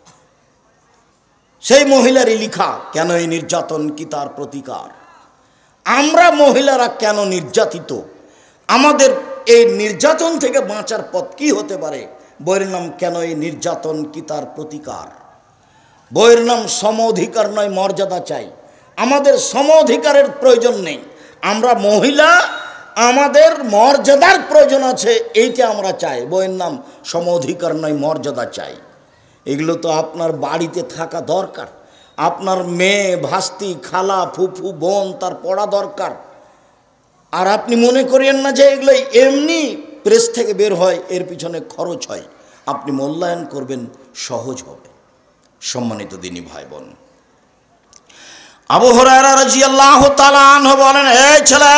সেই মহিলারই লিখা কেন এই নির্যাতন কি তার প্রতিকার। আমরা মহিলারা কেন নির্যাতিত, আমাদের এই নির্যাতন থেকে বাঁচার পথ কি হতে পারে। বইয়ের নাম কেন এই নির্যাতন কি তার প্রতিকার। বইয়ের নাম সম অধিকার নয়, মর্যাদা চাই। আমাদের সম অধিকারের প্রয়োজন নেই। আমরা মহিলা, আমাদের মর্যাদার প্রয়োজন আছে, এইটা আমরা চাই। বইয়ের নাম সম অধিকার নয়, মর্যাদা চাই। এগুলো তো আপনার বাড়িতে থাকা দরকার। আপনার মেয়ে, ভাস্তি, খালা, ফুফু, বোন, তার পড়া দরকার। আর আপনি মনে করেন না যে এগুলো এমনি প্রেস থেকে বের হয়, এর পিছনে খরচ হয়। আপনি মূল্যায়ন করবেন, সহজ হবে। সম্মানিত দিনী ভাই বোন, আবু হুরায়রা রাদিয়াল্লাহু তাআলা আনহু বলেন, এই ছেলে,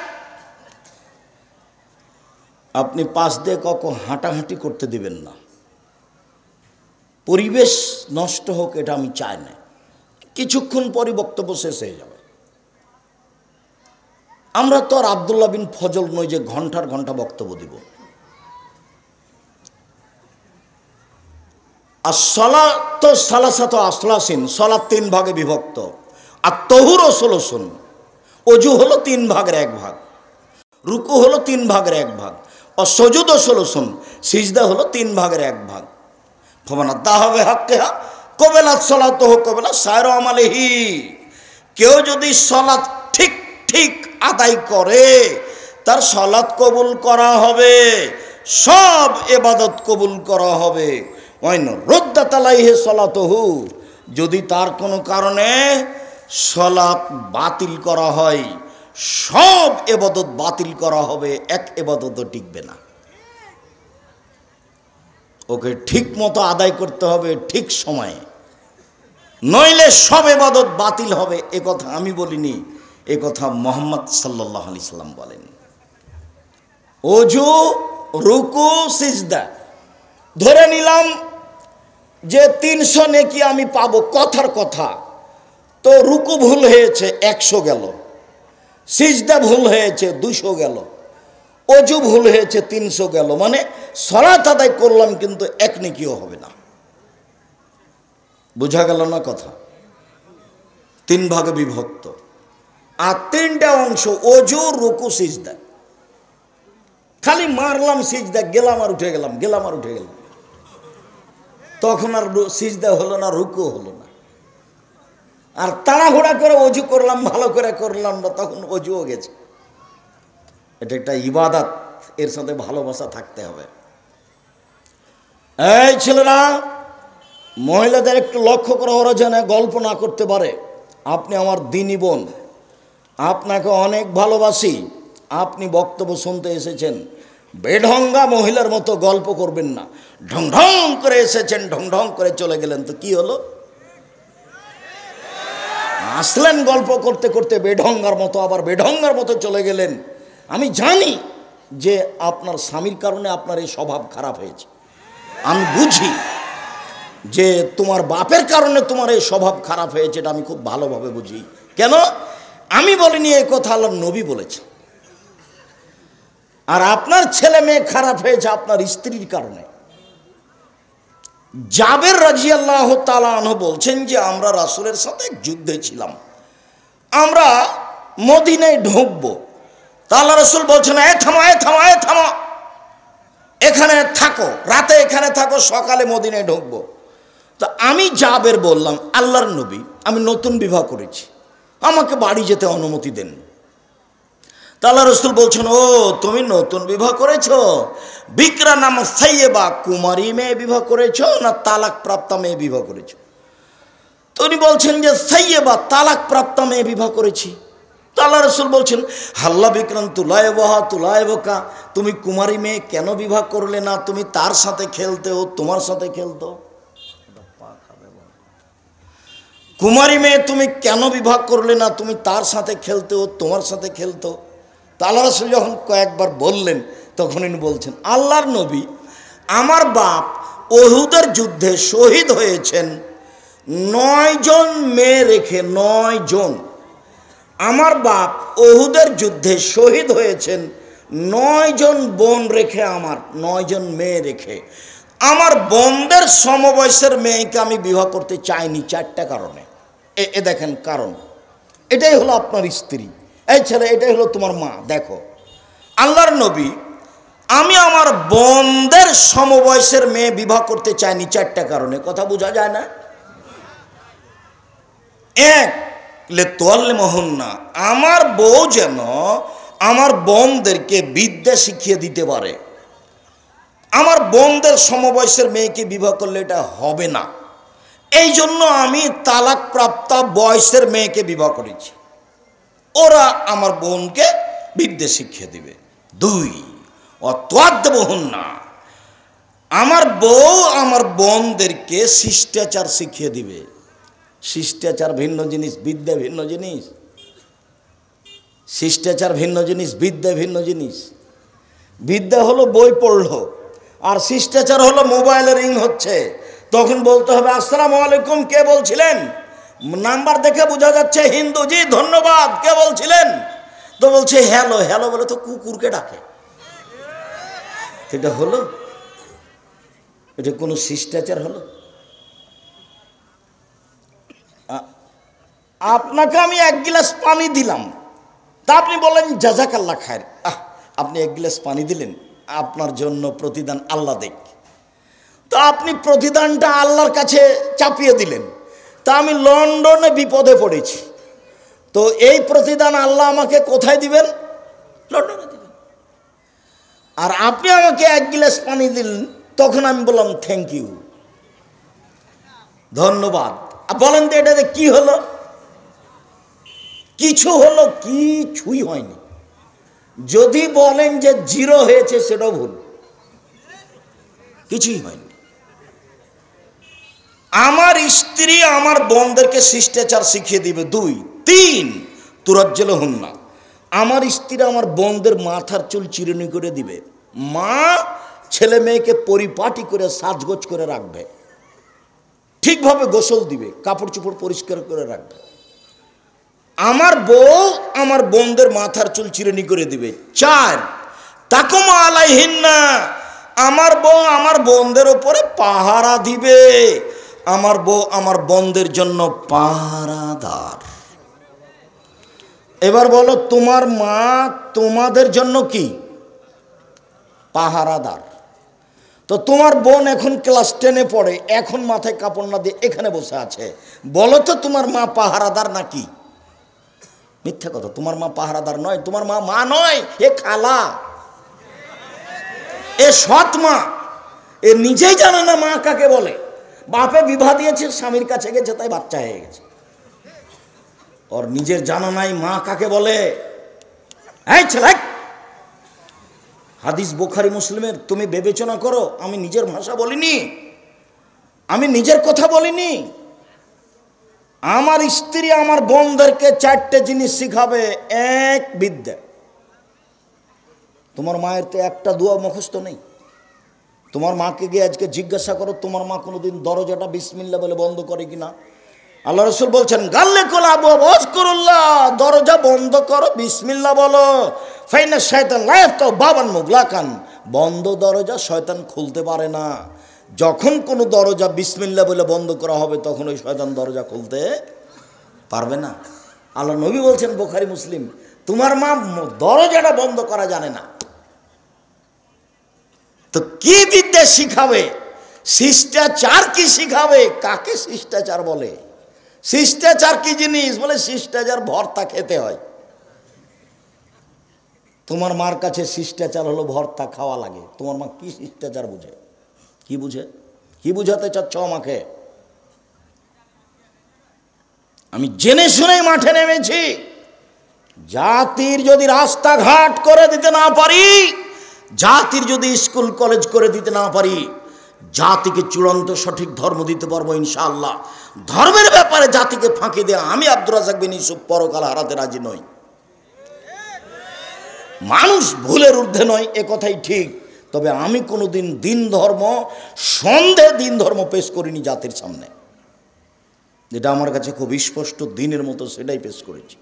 আপনি পাশ দিয়ে কখন হাঁটাহাঁটি করতে দিবেন না। পরিবেশ নষ্ট হোক এটা আমি চাই না। কিছুক্ষণ পরই বক্তব্য শেষ হয়ে যাবে। আমরা তো আর আব্দুল্লাহ বিন ফজল নই যে ঘন্টার ঘন্টা বক্তব্য দিব। আর সলাত সালাসাত আসলাসিন, সলাত 3 ভাগে বিভক্ত। আর তহুর ও 16 অজু হলো 3 ভাগের 1 ভাগ, রুকু হলো 3 ভাগের 1 ভাগ, ও সজুদ ও 16 সিজদা হলো 3 ভাগের 1 ভাগ। ফমানা দাহাবে হাক্কেহা কবেলাত সলাত হোক কবেলা সায়র আমালেহি। কেউ যদি সলাত ঠিক ঠিক আদায় করে তার সলাত কবুল করা হবে, সব ইবাদত কবুল করা হবে। ওয়াইন রদ্দাত আলাইহি সলাতুহু, যদি তার কোনো কারণে সলাত বাতিল করা হয়, সব ইবাদত বাতিল করা হবে, এক ইবাদতও টিকবে না। ওকে ঠিক মতো আদায় করতে হবে ঠিক সময়ে, নইলে সব ইবাদত বাতিল হবে। এ কথা আমি বলিনি, এ কথা মুহাম্মদ সাল্লাল্লাহু আলাইহি সাল্লাম বলেন। অজু, রুকু, সিজদা, ধরে নিলাম যে 300 নেকি আমি পাবো, কথার কথা। তো রুকু ভুল হয়েছে 100 গেল, সিজদা ভুল হয়েছে 200 গেল, অজু ভুল হয়েছে 300 গেল। মানে সালাত আদায় করলাম কিন্তু 1 নেকিও হবে না। বোঝা গেল না কথা? 3 ভাগে বিভক্ত। আর 3টা অংশ, অজু, রুকু, সিজদা। খালি মারলাম সিজদা, গেলাম আর উঠে গেলাম, গেলাম আর উঠে গেলাম, তখন আর সিজদা হলো না, রুকু হলো না। আর তাড়াহুড়া করে অজু করলাম, ভালো করে করলাম না, তখন অজুও গেছে। এটা একটা ইবাদত, এর সাথে ভালোবাসা থাকতে হবে। এই ছেলেরা, মহিলাদের একটু লক্ষ্য করে, ওরা যেন গল্প না করতে পারে। আপনি আমার দিনী বোন, আপনাকে অনেক ভালোবাসি। আপনি বক্তব্য শুনতে এসেছেন, বেঢঙ্গা মহিলার মতো গল্প করবেন না। ঢং ঢং করে এসেছেন, ঢং ঢং করে চলে গেলেন, তো কি হলো? আসলেন গল্প করতে করতে বেঢঙ্গার মতো, আবার বেঢঙ্গার মতো চলে গেলেন। আমি জানি যে আপনার স্বামীর কারণে আপনার এই স্বভাব খারাপ হয়েছে, আমি বুঝি। যে তোমার বাপের কারণে তোমার এই স্বভাব খারাপ হয়েছে, এটা আমি খুব ভালোভাবে বুঝি। কেন? আমি বলিনি, এই কথা আল্লাহর নবী বলেছে। আর আপনার ছেলে মেয়ে খারাপ হয়েছে আপনার স্ত্রীর কারণে। জাবের রাদিয়াল্লাহু তাআলা আনহু বলছেন যে আমরা রাসূলের সাথে যুদ্ধে ছিলাম, আমরা মদিনায় ঢুকবো, তা আল্লাহ রাসূল বলছেন এ থামো, এ থামো, এ থামো, এখানে থাকো, রাতে এখানে থাকো, সকালে মদিনায় ঢুকবো। তো আমি জাবের বললাম, আল্লাহর নবী আমি নতুন বিবাহ করেছি, আমাকে বাড়ি যেতে অনুমতি দেন। তা আল্লাহ রাসূল বলছেন, ও তুমি নতুন বিবাহ করেছো, বিকরা নাম সাইয়েবা কুমারী মেয়ে বিবাহ করেছো না তালাক প্রাপ্তা মেয়ে বিবাহ করেছো? তো উনি বলছেন যে সাইয়েবা তালাক প্রাপ্তা মেয়ে বিবাহ করেছি। তো আল্লাহ রাসূল বলছেন, হাল্লা বিক্রান তুলায়বহা তুলায়বকা, তুমি কুমারী মেয়ে কেন বিবাহ করলে না? তুমি তার সাথে খেলতে, ও তোমার সাথে খেলতো। কুমারী মেয়ে তুমি কেন বিবাহ করলে না? তুমি তার সাথে খেলতে, ও তোমার সাথে খেলতো। তা আল্লাহ রাসূল যখন কয়েকবার বললেন, তখন ইনি বলছেন, আল্লাহর নবী আমার বাপ উহুদের যুদ্ধে শহীদ হয়েছেন 9 জন মেয়ে রেখে, 9 জন। আমার বাপ উহুদের যুদ্ধে শহীদ হয়েছেন 9 জন বোন রেখে, আমার 9 জন মেয়ে রেখে। আমার বোনদের সমবয়সের মেয়েকে আমি বিবাহ করতে চাইনি 4টা কারণে। এ দেখেন কারণ, এটাই হলো আপনার স্ত্রী। এই ছেলে, এটাই হলো তোমার মা। দেখো আল্লাহর নবী আমি আমার বোনদের সমবয়সের মেয়ে বিবাহ করতে চাইনি 4টা কারণে। কথা বোঝা যায় না? এক, লেতোয়াল্লিমহুন্না, আমার বউ যেন আমার বোনদেরকে বিদ্যা শিখিয়ে দিতে পারে। আমার বোনদের সমবয়সের মেয়েকে বিবাহ করলে এটা হবে না, এই জন্য আমি তালাক প্রাপ্তা বয়সের মেয়েকে বিবাহ করেছি, ওরা আমার বোনকে বিদ্যা শিখিয়ে দিবে। 2, অতোয়াদ্দবহুন্না, আমার বউ আমার বোনদেরকে শিষ্টাচার শিখিয়ে দিবে। শিষ্টাচার ভিন্ন জিনিস, বিদ্যা ভিন্ন জিনিস। শিষ্টাচার ভিন্ন জিনিস, বিদ্যা ভিন্ন জিনিস। বিদ্যা হলো বই পড়লো, আর শিষ্টাচার হলো মোবাইলে রিং হচ্ছে, তখন বলতে হবে আসসালামু আলাইকুম, কে বলছিলেন? নাম্বার দেখে বোঝা যাচ্ছে হিন্দু, জি ধন্যবাদ, কে বলছিলেন? তো বলছে হ্যালো। হ্যালো বলে তো কুকুরকে ডাকে। এটা হলো, এটা কোনো শিষ্টাচার হলো? আপনাকে আমি 1 গ্লাস পানি দিলাম, তা আপনি বলেন জাযাকাল্লাহ খায়ের। আপনি 1 গ্লাস পানি দিলেন, আপনার জন্য প্রতিদান আল্লাহ দেখ। তো আপনি প্রতিদানটা আল্লাহর কাছে চাপিয়ে দিলেন। তা আমি লন্ডনে বিপদে পড়েছি, তো এই প্রতিদান আল্লাহ আমাকে কোথায় দিবেন? লন্ডনে দিবেন। আর আপনি আমাকে 1 গ্লাস পানি দিলেন, তখন আমি বললাম থ্যাংক ইউ, ধন্যবাদ। বলেন তো এটাতে কি হলো? কিছু হলো? কিছুই হয়নি। যদি বলেন যে 0 হয়েছে, সেটাও ভুল, কিছুই হয়নি। আমার স্ত্রী আমার বোনদেরকে শিষ্টাচার শিখিয়ে দিবে। 2, 3, তুরাজ্জালহুন্না, আমার স্ত্রী আমার বোনদের মাথার চুল চিরুনি করে দিবে। মা ছেলে মেয়েকে পরিপাটি করে সাজগোজ করে রাখবে, ঠিকভাবে গোসল দিবে, কাপড় চোপড় পরিষ্কার করে রাখবে। আমার বউ আমার বোনদের মাথার চুল চিরুনি করে দিবে। 4, তাকুমা আলাইহিন্না, আমার বউ আমার বোনদের উপরে পাহারা দিবে। আমার বউ আমার বোনদের জন্য পাহারাদার। এবার বলো, তোমার মা তোমাদের জন্য কি? পাহারাদার। তো তোমার বোন এখন ক্লাস 10-এ পড়ে, এখন মাথায় কাপড় না দিয়ে এখানে বসে আছে, বলো তো তোমার মা পাহারাদার নাকি? মিথ্যা কথা, তোমার মা পাহারাদার নয়, তোমার মা মা নয়, এ খালা, এ সৎ মা। এ নিজেই জানে না মা কাকে বলে। বাপে বিবাহ দিয়েছে, স্বামীর কাছে গেছে, তাই বাচ্চা হয়ে গেছে। ওর নিজের জানা নাই মা কাকে বলে। এই ছেলে, হাদিস বুখারী মুসলিমের, তুমি বিবেচনা করো, আমি নিজের ভাষা বলিনি, আমি নিজের কথা বলিনি। আমার স্ত্রী আমার বোনদেরকে 4টে জিনিস শিখাবে। 1, বিদ্যা। তোমার মায়ের তো একটা দোয়া মুখস্থ নেই, তোমার মাকে গিয়ে আজকে জিজ্ঞাসা করো তোমার মা কোনোদিন দরজাটা বিসমিল্লাহ বলে বন্ধ করে কিনা। আল্লাহ রাসূল বলছেন গাল্লে কোলা ওয়াজকুরুল্লাহ, দরজা বন্ধ করো বিসমিল্লাহ বলো। ফাইনা শায়তান লা ইয়াফতাহু বাবান মুগলাকান, বন্ধ দরজা শয়তান খুলতে পারে না। যখন কোনো দরজা বিসমিল্লাহ বলে বন্ধ করা হবে তখন ওই শয়তান দরজা খুলতে পারবে না। আল্লাহ নবী বলছেন বুখারী মুসলিম, তোমার মা দরজাটা বন্ধ করা জানে না, তো কি বিদ্যা শিখাবে? শিষ্টাচার কি শিখাবে? কাকে শিষ্টাচার বলে? শিষ্টাচার কি জিনিস? বলে শিষ্টাচার ভর্তা খেতে হয়। তোমার মার কাছে শিষ্টাচার হলো ভর্তা খাওয়া লাগে। তোমার মা কি শিষ্টাচার বুঝে? কি বুঝে? কি বুঝাতে চাচ্ছ আমাকে? আমি জেনে শুনেই মাঠে নেমেছি। জাতির যদি রাস্তাঘাট করে দিতে না পারি, জাতির যদি স্কুল কলেজ করে দিতে না পারি, জাতিকে চূড়ান্ত সঠিক ধর্ম দিতে পারবো ইনশাআল্লাহ। ধর্মের ব্যাপারে জাতিকে ফাঁকি দেয়া আমি আব্দুর রাজ্জাক বিন ইউসুফ পরকাল হারাতে রাজি নই। মানুষ ভুলের ঊর্ধ্বে নয়, এ কথাই ঠিক, তবে আমি কোনোদিন দিন ধর্ম সন্দেহ দিন ধর্ম পেশ করিনি জাতির সামনে। যেটা আমার কাছে খুব স্পষ্ট দিনের মতো সেটাই পেশ করেছি।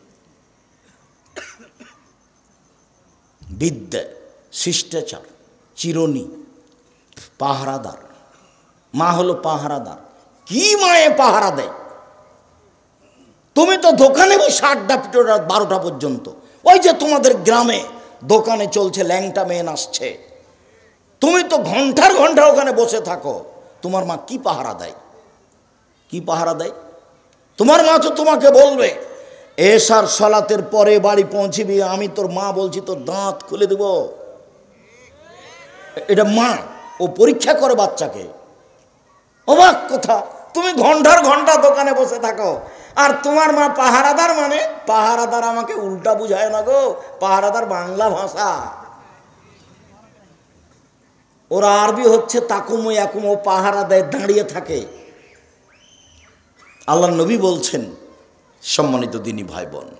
বিদ্যা, শিষ্টাচার, চিরণী, পাহারাদার। মা হলো পাহারাদার। কি মায়ে পাহারা দেয়? তুমি তো দোকানে বসে 8টা 12টা পর্যন্ত, ওই যে তোমাদের গ্রামে দোকানে চলছে, ল্যাংটা মেয়ে আসছে, তুমি তো ঘন্টার ঘন্টা ওখানে বসে থাকো। তোমার মা কি পাহারা দেয়? কি পাহারা দেয়? তোমার মা তো তোমাকে বলবে এশার সালাতের পরে বাড়ি পৌঁছিবি, আমি তোর মা বলছি তোর দাঁত খুলে দেব। এটা মা, ও পরীক্ষা করে বাচ্চাকে। অবাক কথা, তুমি ঘন্টার ঘন্টা দোকানে বসে থাকো আর তোমার মা পাহারাদার। মানে পাহারাদার আমাকে উল্টা বুঝায় না গো, পাহারাদার বাংলা ভাষা, ওরা আরবি হচ্ছে তাকুমু ইয়াকুম, ও পাহারা দেয়, দাঁড়িয়ে থাকে। আল্লাহ নবী বলছেন, সম্মানিত দিনী ভাই বোন,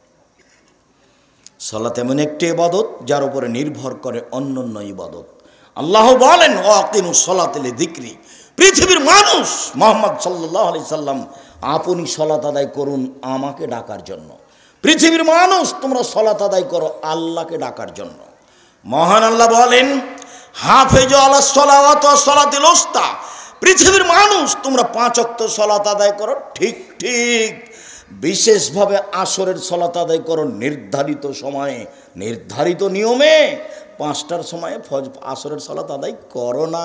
সালাত এমন একটি ইবাদত যার উপরে নির্ভর করে অন্যান্য ইবাদত। আল্লাহ বলেন ওয়াকিমুস সালাতা লিযিকরি, পৃথিবীর মানুষ মুহাম্মদ সাল্লাল্লাহু আলাইহি সাল্লাম আপনি সালাত আদায় করুন আমাকে ডাকার জন্য। পৃথিবীর মানুষ তোমরা সালাত আদায় করো আল্লাহকে ডাকার জন্য। মহান আল্লাহ বলেন হাফেজু আলাস সালাওয়াতি ওয়াস সালাতিল উস্তা, পৃথিবীর মানুষ তোমরা 5 ওয়াক্ত সালাত আদায় করো ঠিক ঠিক, বিশেষভাবে আসরের সালাত আদায় করো নির্ধারিত সময়ে, নির্ধারিত নিয়মে। 5টার সময়ে আসরের সালাত আদায় করো না।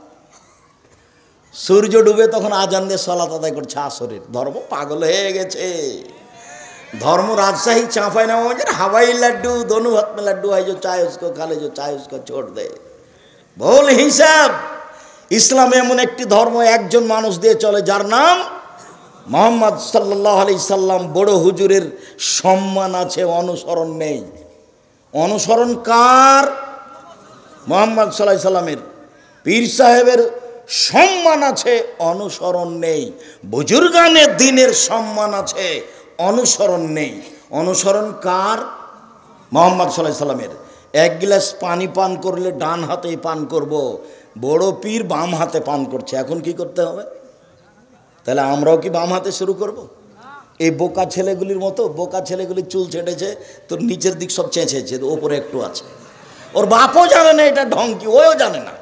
সূর্য ডুবে তখন আজান দিয়ে সালাত আদায় করছে আসরের। ধর্ম পাগল হয়ে গেছে। धर्म राजशाही चांपाई ना हवाई लड्डू दोनों हाथ में लड्डू है, जो चाहे उसको खा ले, जो चाहे उसको छोड़ दे। भूल हिसाब। इस्लामे एमन एक धर्म एकजन मानुष दिए चले जार नाम मोहम्मद सल्लल्लाहु अलैहि सल्लाम। बड़ हुजूरेर सम्मान आछे, अनुसरण नेই। अनुसरण कार? मोहम्मद सल्लल्लाहु अलैहि सल्लामेर। पीर साहेबेर सम्मान आछे, अनुसरण नेই। बुजुर्गाने दिनेर सम्मान आछे, अनुसरण नहीं। अनुसरण कार? मोहम्मद सल्लल्लाहु अलैहि सल्लामेर। एक गिलास पानी पान करले डान हाथे पान करब, बड़ो पीर बाम हाथे पान करছে। এখন কি করতে হবে? তাহলে আমরাও কি বাম হাতে শুরু করব? এই বোকা ছেলেগুলির মতো। বোকা ছেলেগুলি চুল ছেড়েছে, তোর নিচের দিক সব চেঁচেছে, উপরে একটু আছে। ওর বাপও জানে না এটা ঢং কি, ওও জানে না।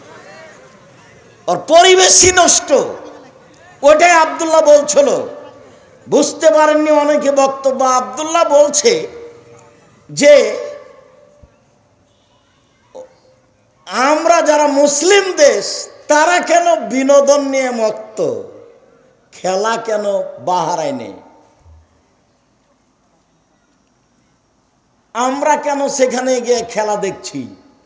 ওর পরিবেশই নষ্ট। ওটাই আব্দুল্লাহ বলছিল, বুঝতে পারেননি অনেকে বক্তব্য। আব্দুল্লাহ বলছে যে আমরা যারা মুসলিম দেশ তারা কেন বিনোদন নিয়ে মত্ত, খেলা কেন বাহারায় নেই, আমরা কেন সেখানে গিয়ে খেলা দেখছি,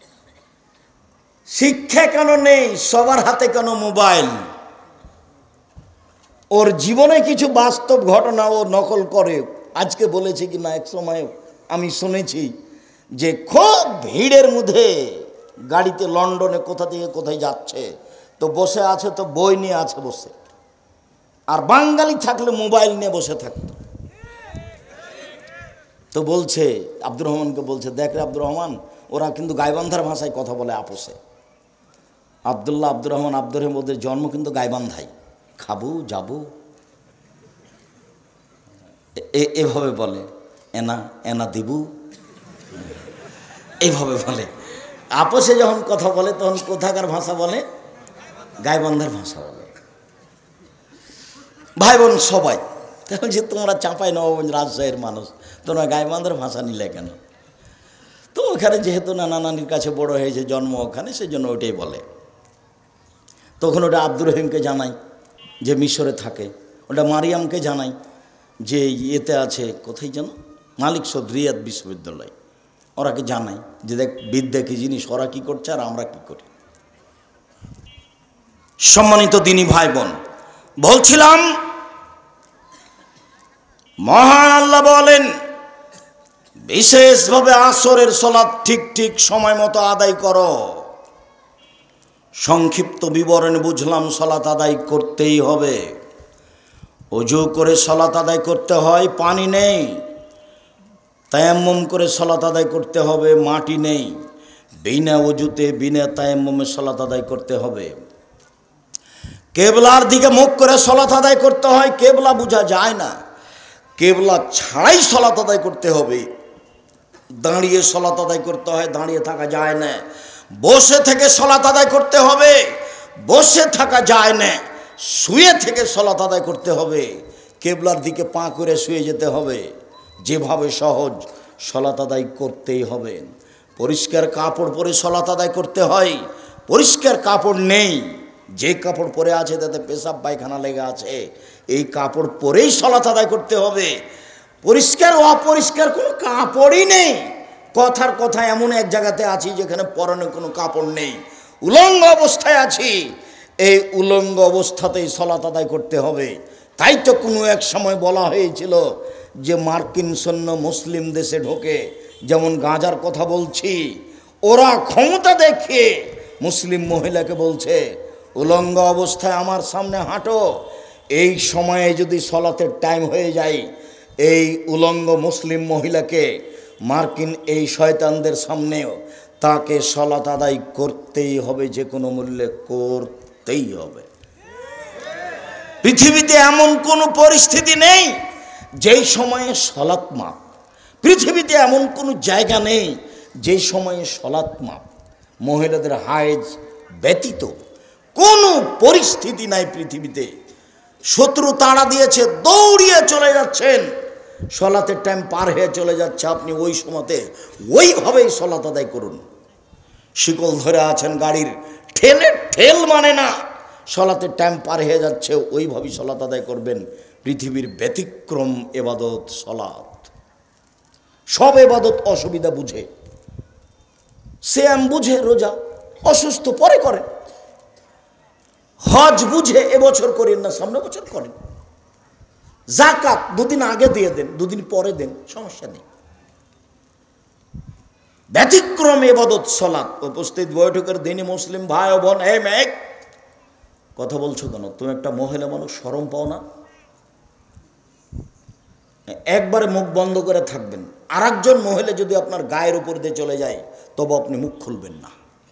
শিক্ষা কেন নেই, সবার হাতে কেন মোবাইল। ওর জীবনে কিছু বাস্তব ঘটনা ও নকল করে আজকে বলেছে কি না, এক সময় আমি শুনেছি যে খুব ভিড়ের মধ্যে গাড়িতে লন্ডনে কোথা থেকে কোথায় যাচ্ছে, তো বসে আছে, তো বই নিয়ে আছে বসে, আর বাঙালি থাকলে মোবাইল নিয়ে বসে থাকতো। তো বলছে আব্দুর রহমানকে, বলছে দেখ রে আব্দুর রহমান, ওরা কিন্তু গাইবান্ধার ভাষায় কথা বলে আপোষে। আবদুল্লাহ, আব্দুর রহমান, আব্দুর রহিম, ওদের জন্ম কিন্তু গাইবান্ধাই। খাবো যাবো এভাবে বলে, এনা এনা দিবু এইভাবে বলে। আপোষে যখন কথা বলে তখন কোথাকার ভাষা বলে? গাইবান্ধার ভাষা বলে। ভাই বোন সবাই যে তোমরা চাঁপাই নবাবগঞ্জ রাজশাহীর মানুষ, তোমরা গাইবান্ধার ভাষা নিলে কেন? তো ওখানে যেহেতু নানা নানির কাছে বড় হয়েছে, জন্ম ওখানে, সেই জন্য ওইটাই বলে। তখন ওটা আব্দুর রহিমকে জানাই যে মিশরে থাকে, ওটা মারিয়ামকে জানাই যে ইয়েতে আছে, কোথায় যেন মালিক সদ রিয়াদ বিশ্ববিদ্যালয়, ওরাকে জানাই যে দেখ বিদ্যা কি জিনিস, ওরা কী করছে আর আমরা কি করি। সম্মানিত দিনী ভাই বোন, বলছিলাম মহান আল্লাহ বলেন বিশেষভাবে আসরের সালাত ঠিক ঠিক সময় মতো আদায় করো। সংক্ষিপ্ত বিবরণে বুঝলাম সালাত আদায় করতেই হবে। ওযু করে সালাত আদায় করতে হয়, পানি নেই। তায়াম্মুম করে সালাত আদায় করতে হবে, মাটি নেই। বিনা ওযুতে বিনা তায়াম্মুমে সালাত আদায় করতে হবে। কেবলার দিকে মুখ করে সালাত আদায় করতে হয়, কেবলা বোঝা যায় না, কেবলা ছাড়াই সালাত আদায় করতে হবে। দাঁড়িয়ে সালাত আদায় করতে হয়, দাঁড়িয়ে থাকা যায় না। বসে থেকে সালাত আদায় করতে হবে, বসে থাকা যায় না। শুয়ে থেকে সালাত আদায় করতে হবে, কেবলার দিকে পা করে শুয়ে যেতে হবে। যেভাবে সহজ, সালাত আদায় করতেই হবে। পরিষ্কার কাপড় পরে সালাত আদায় করতে হয়, পরিষ্কার কাপড় নেই, যে কাপড় পরে আছে তাতে পেশাব পায়খানা লেগে আছে, এই কাপড় পরেই সালাত আদায় করতে হবে। পরিষ্কার অপরিষ্কার কোনো কাপড়ই নেই। কথার কথা এমন এক জায়গাতে আছি যেখানে পরনে কোনো কাপড় নেই, উলঙ্গ অবস্থায় আছি, এই উলঙ্গ অবস্থাতেই সালাত আদায় করতে হবে। তাই তো কোনো এক সময় বলা হয়েছিল যে মার্কিন সৈন্য মুসলিম দেশে ঢোকে, যেমন গাঁজার কথা বলছি, ওরা ক্ষমতা দেখিয়ে মুসলিম মহিলাকে বলছে উলঙ্গ অবস্থায় আমার সামনে হাঁটো। এই সময়ে যদি সালাতের টাইম হয়ে যায়, এই উলঙ্গ মুসলিম মহিলাকে মার্কিন এই শয়তানদের সামনেও তাকে সালাত আদায় করতেই হবে, যে কোনো মূল্যে করতেই হবে। পৃথিবীতে এমন কোনো পরিস্থিতি নেই যেই সময়ে সালাত মাপ। পৃথিবীতে এমন কোনো জায়গা নেই যেই সময়ে সালাত মাপ। মহিলাদের হায়েজ ব্যতীত কোনো পরিস্থিতি নাই পৃথিবীতে। শত্রু তাড়া দিয়েছে, দৌড়িয়ে চলে যাচ্ছেন, সালাতের টাইম পার হয়ে চলে যাচ্ছে, আপনি ওই সময়তে ওইভাবেই সালাত আদায় করুন। শিকল ধরে আছেন গাড়ির, ঠেলে ঠেল মানে না, সালাতের টাইম পার হয়ে যাচ্ছে, ওইভাবেই সালাত আদায় করবেন। পৃথিবীর ব্যতিক্রম এবাদত সালাত। সব এবাদত অসুবিধা বুঝে, সিয়াম বুঝে, রোজা অসুস্থ পরে করেন, হজ বুঝে এবছর করেন না সামনে বছর করেন, যাকাত দুদিন আগে দিয়ে দেন, দুদিন পরে দেন, সমস্যা নেই। ব্যতিক্রম ইবাদত সালাত। উপস্থিত বৈঠকের দিনই মুসলিম ভাই ও বোন, এই মেঘ কথা বলছো কেন? তুমি একটা মহিলা মানুষ, শরম পাও না? একবারে মুখ বন্ধ করে থাকবেন। আর একজন মহিলা যদি আপনার গায়ের উপর দিয়ে চলে যায়, তবে আপনি মুখ খুলবেন না।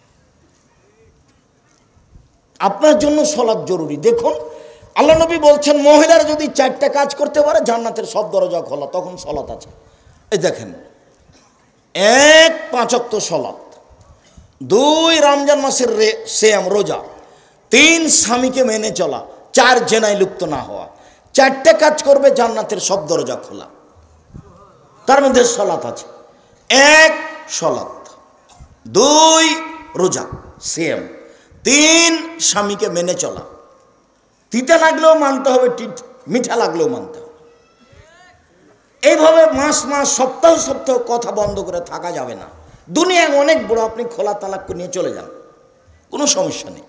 আপনার জন্য সালাত জরুরি। দেখুন আল্লাহ নবী বলছেন মহিলারা যদি 4টা কাজ করতে পারে জান্নাতের সব দরজা খোলা, তখন সালাত আছে। এই দেখেন, 1 5 ওয়াক্ত সালাত, 2 রমজান মাসের সিয়াম রোজা, 3 স্বামীকে মেনে চলা, 4 জেনায় লিপ্ত না হওয়া। 4টে কাজ করবে, জান্নাতের সব দরজা খোলা, তার মধ্যে সালাত আছে। 1 সালাত, 2 রোজা সিয়াম, 3 স্বামীকে মেনে চলা। তিতা লাগলেও মানতে হবে, মিঠা লাগলেও মানতে হবে। এইভাবে মাস মাস সপ্তাহ সপ্তাহ কথা বন্ধ করে থাকা যাবে না। দুনিয়ায় অনেক বড়, আপনি খোলা তালাক নিয়ে চলে যান, কোনো সমস্যা নেই।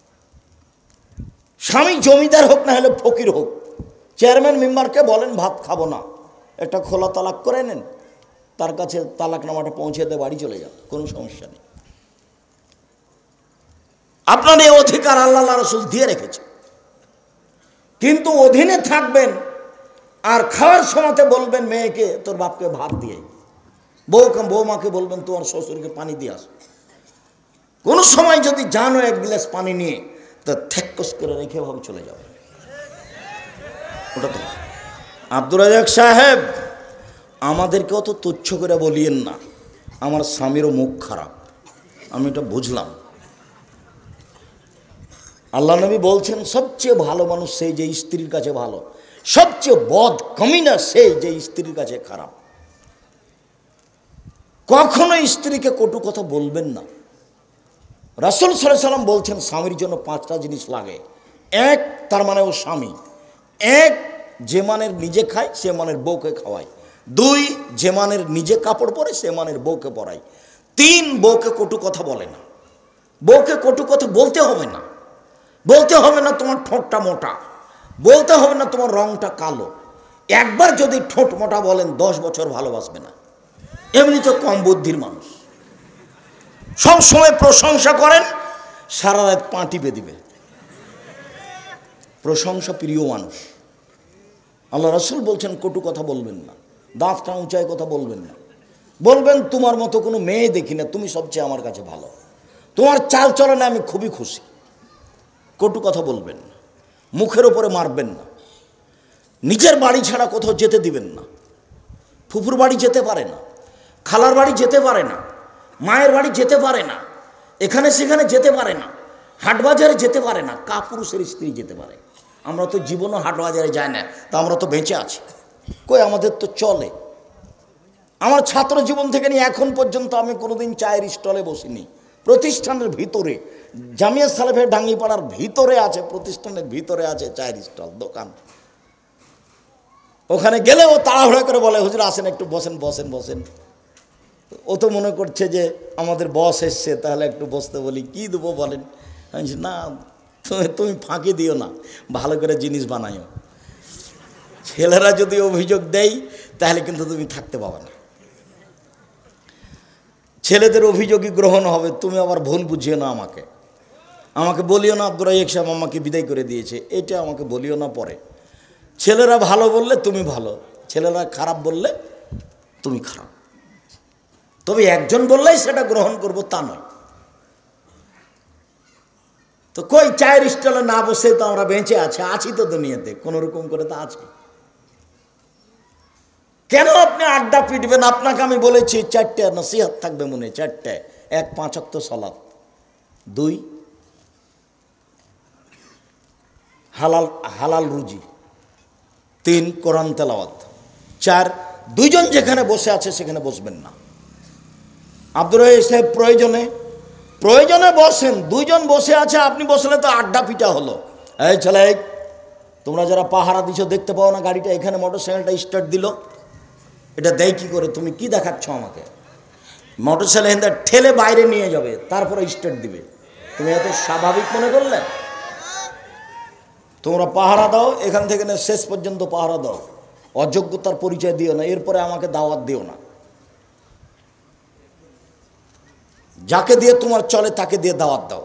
স্বামী জমিদার হোক না হলে ফকির হোক, চেয়ারম্যান মেম্বারকে বলেন ভাত খাবো না, একটা খোলা তালাক করে নেন, তার কাছে তালাকনামাটা পৌঁছে দিয়ে বাড়ি চলে যান, কোনো সমস্যা নেই। আপনার এই অধিকার আল্লাহ রাসূল দিয়ে রেখেছে। কিন্তু অধীনে থাকবেন আর খাওয়ার সময়তে বলবেন মেয়েকে তোর বাপকে ভাত দিয়ে, বউমাকে বলবেন তোমার শ্বশুরকে পানি দিয়ে আস। কোনো সময় যদি জানো এক গ্লাস পানি নিয়ে, তা থেক্কস করে রেখে ভাবে চলে যাবে। ওটা তো আব্দুর রাজ্জাক সাহেব, আমাদেরকে অত তুচ্ছ করে বলিয়েন না। আমার স্বামীরও মুখ খারাপ, আমি এটা বুঝলাম। আল্লাহ নবী বলছেন সবচেয়ে ভালো মানুষ সেই যে স্ত্রীর কাছে ভালো, সবচেয়ে বদ কমিনা সেই যে স্ত্রীর কাছে খারাপ। কখনো স্ত্রীকে কটু কথা বলবেন না। রাসূল সাল্লাল্লাহু আলাইহি সাল্লাম বলছেন স্বামীর জন্য 5টা জিনিস লাগে। এক, তার মানে ও স্বামী। এক, যে মানের নিজে খায় সে মানের বউকে খাওয়ায়। 2, যে মানের নিজে কাপড় পরে সে মানের বউকে পরায়। 3, বউকে কটু কথা বলে না। বউকে কটু কথা বলতে হবে না। বলতে হবে না তোমার ঠোঁটটা মোটা, বলতে হবে না তোমার রংটা কালো। একবার যদি ঠোঁট মোটা বলেন 10 বছর ভালোবাসবে না। এমনি তো কম বুদ্ধির মানুষ, সব সময় প্রশংসা করেন, সারা রাত পা টিপে দিবে। প্রশংসা প্রিয় মানুষ। আল্লাহ রাসূল বলছেন কটু কথা বলবেন না, দাঁতটা উঁচায় কথা বলবেন না। বলবেন তোমার মতো কোনো মেয়ে দেখি না, তুমি সবচেয়ে আমার কাছে ভালো, তোমার চাল চলনে আমি খুবই খুশি। কটু কথা বলবেন না, মুখের ওপরে মারবেন না, নিজের বাড়ি ছাড়া কোথাও যেতে দিবেন না। ফুফুর বাড়ি যেতে পারে না, খালার বাড়ি যেতে পারে না, মায়ের বাড়ি যেতে পারে না, এখানে সেখানে যেতে পারে না, হাটবাজারে যেতে পারে না। কাপুরুষের স্ত্রী যেতে পারে। আমরা তো জীবনও হাটবাজারে যাই না, তা আমরা তো বেঁচে আছি। কই আমাদের তো চলে। আমার ছাত্র জীবন থেকে নিয়ে এখন পর্যন্ত আমি কোনোদিন চায়ের স্টলে বসিনি। প্রতিষ্ঠানের ভিতরে, জামিয়া সালেফের ডাঙ্গিপাড়ার ভিতরে আছে, প্রতিষ্ঠানের ভিতরে আছে চায়ের স্টল দোকান। ওখানে গেলে ও তাড়াহুড়া করে বলে হুজুর আসেন একটু বসেন বসেন বসেন। ও তো মনে করছে যে আমাদের বস এসছে, তাহলে একটু বসতে বলি, কি দেবো বলেন। না, তুমি ফাঁকি দিও না, ভালো করে জিনিস বানাইও। ছেলেরা যদি অভিযোগ দেয় তাহলে কিন্তু তুমি থাকতে পাবে না। ছেলেদের অভিযোগই গ্রহণ হবে। তুমি আবার ভুল বুঝিও না আমাকে। আমাকে বলিও না আব্দুর রাজ্জাক সাহেব আমাকে বিদায় করে দিয়েছে, এটা আমাকে বলিও না পরে। ছেলেরা ভালো বললে তুমি ভালো, ছেলেরা খারাপ বললে তুমি খারাপ। তবে একজন বললেই সেটা গ্রহণ করব তা নয়। তো কই চায়ের স্টলে না বসে তো আমরা বেঁচে আছি তো দুনিয়াতে, কোন রকম করে তো আছি। কেন আপনি আড্ডা পিটবেন? আপনাকে আমি বলেছি 4টে নসিহত থাকবে মনে, 4টে। 1, 5 ওয়াক্ত সালাত। 2, হালাল রুজি। 3, কোরআন তেলাওয়াত। 4, দুইজন যেখানে বসে আছে সেখানে বসবেন না। আব্দুর রাজ্জাক সাহেব প্রয়োজনে বসেন। 2 জন বসে আছে, আপনি বসলে তো আড্ডা পিটা হলো। এই ছেলে, তোমরা যারা পাহারা দিছো দেখতে পাও না গাড়িটা এখানে মোটরসাইকেলটা স্টার্ট দিল, এটা দেয় কি করে? তুমি কি দেখাচ্ছ আমাকে? মোটরসাইকেল ঠেলে বাইরে নিয়ে যাবে, তারপরে স্টার্ট দিবে। তুমি এত স্বাভাবিক মনে করলে? তোমরা পাহারা দাও, এখান থেকে শেষ পর্যন্ত পাহারা দাও। অযোগ্যতার পরিচয় দিও না, এরপরে আমাকে দাওয়াত দিও না। যাকে দিয়ে তোমার চলে তাকে দিয়ে দাওয়াত দাও।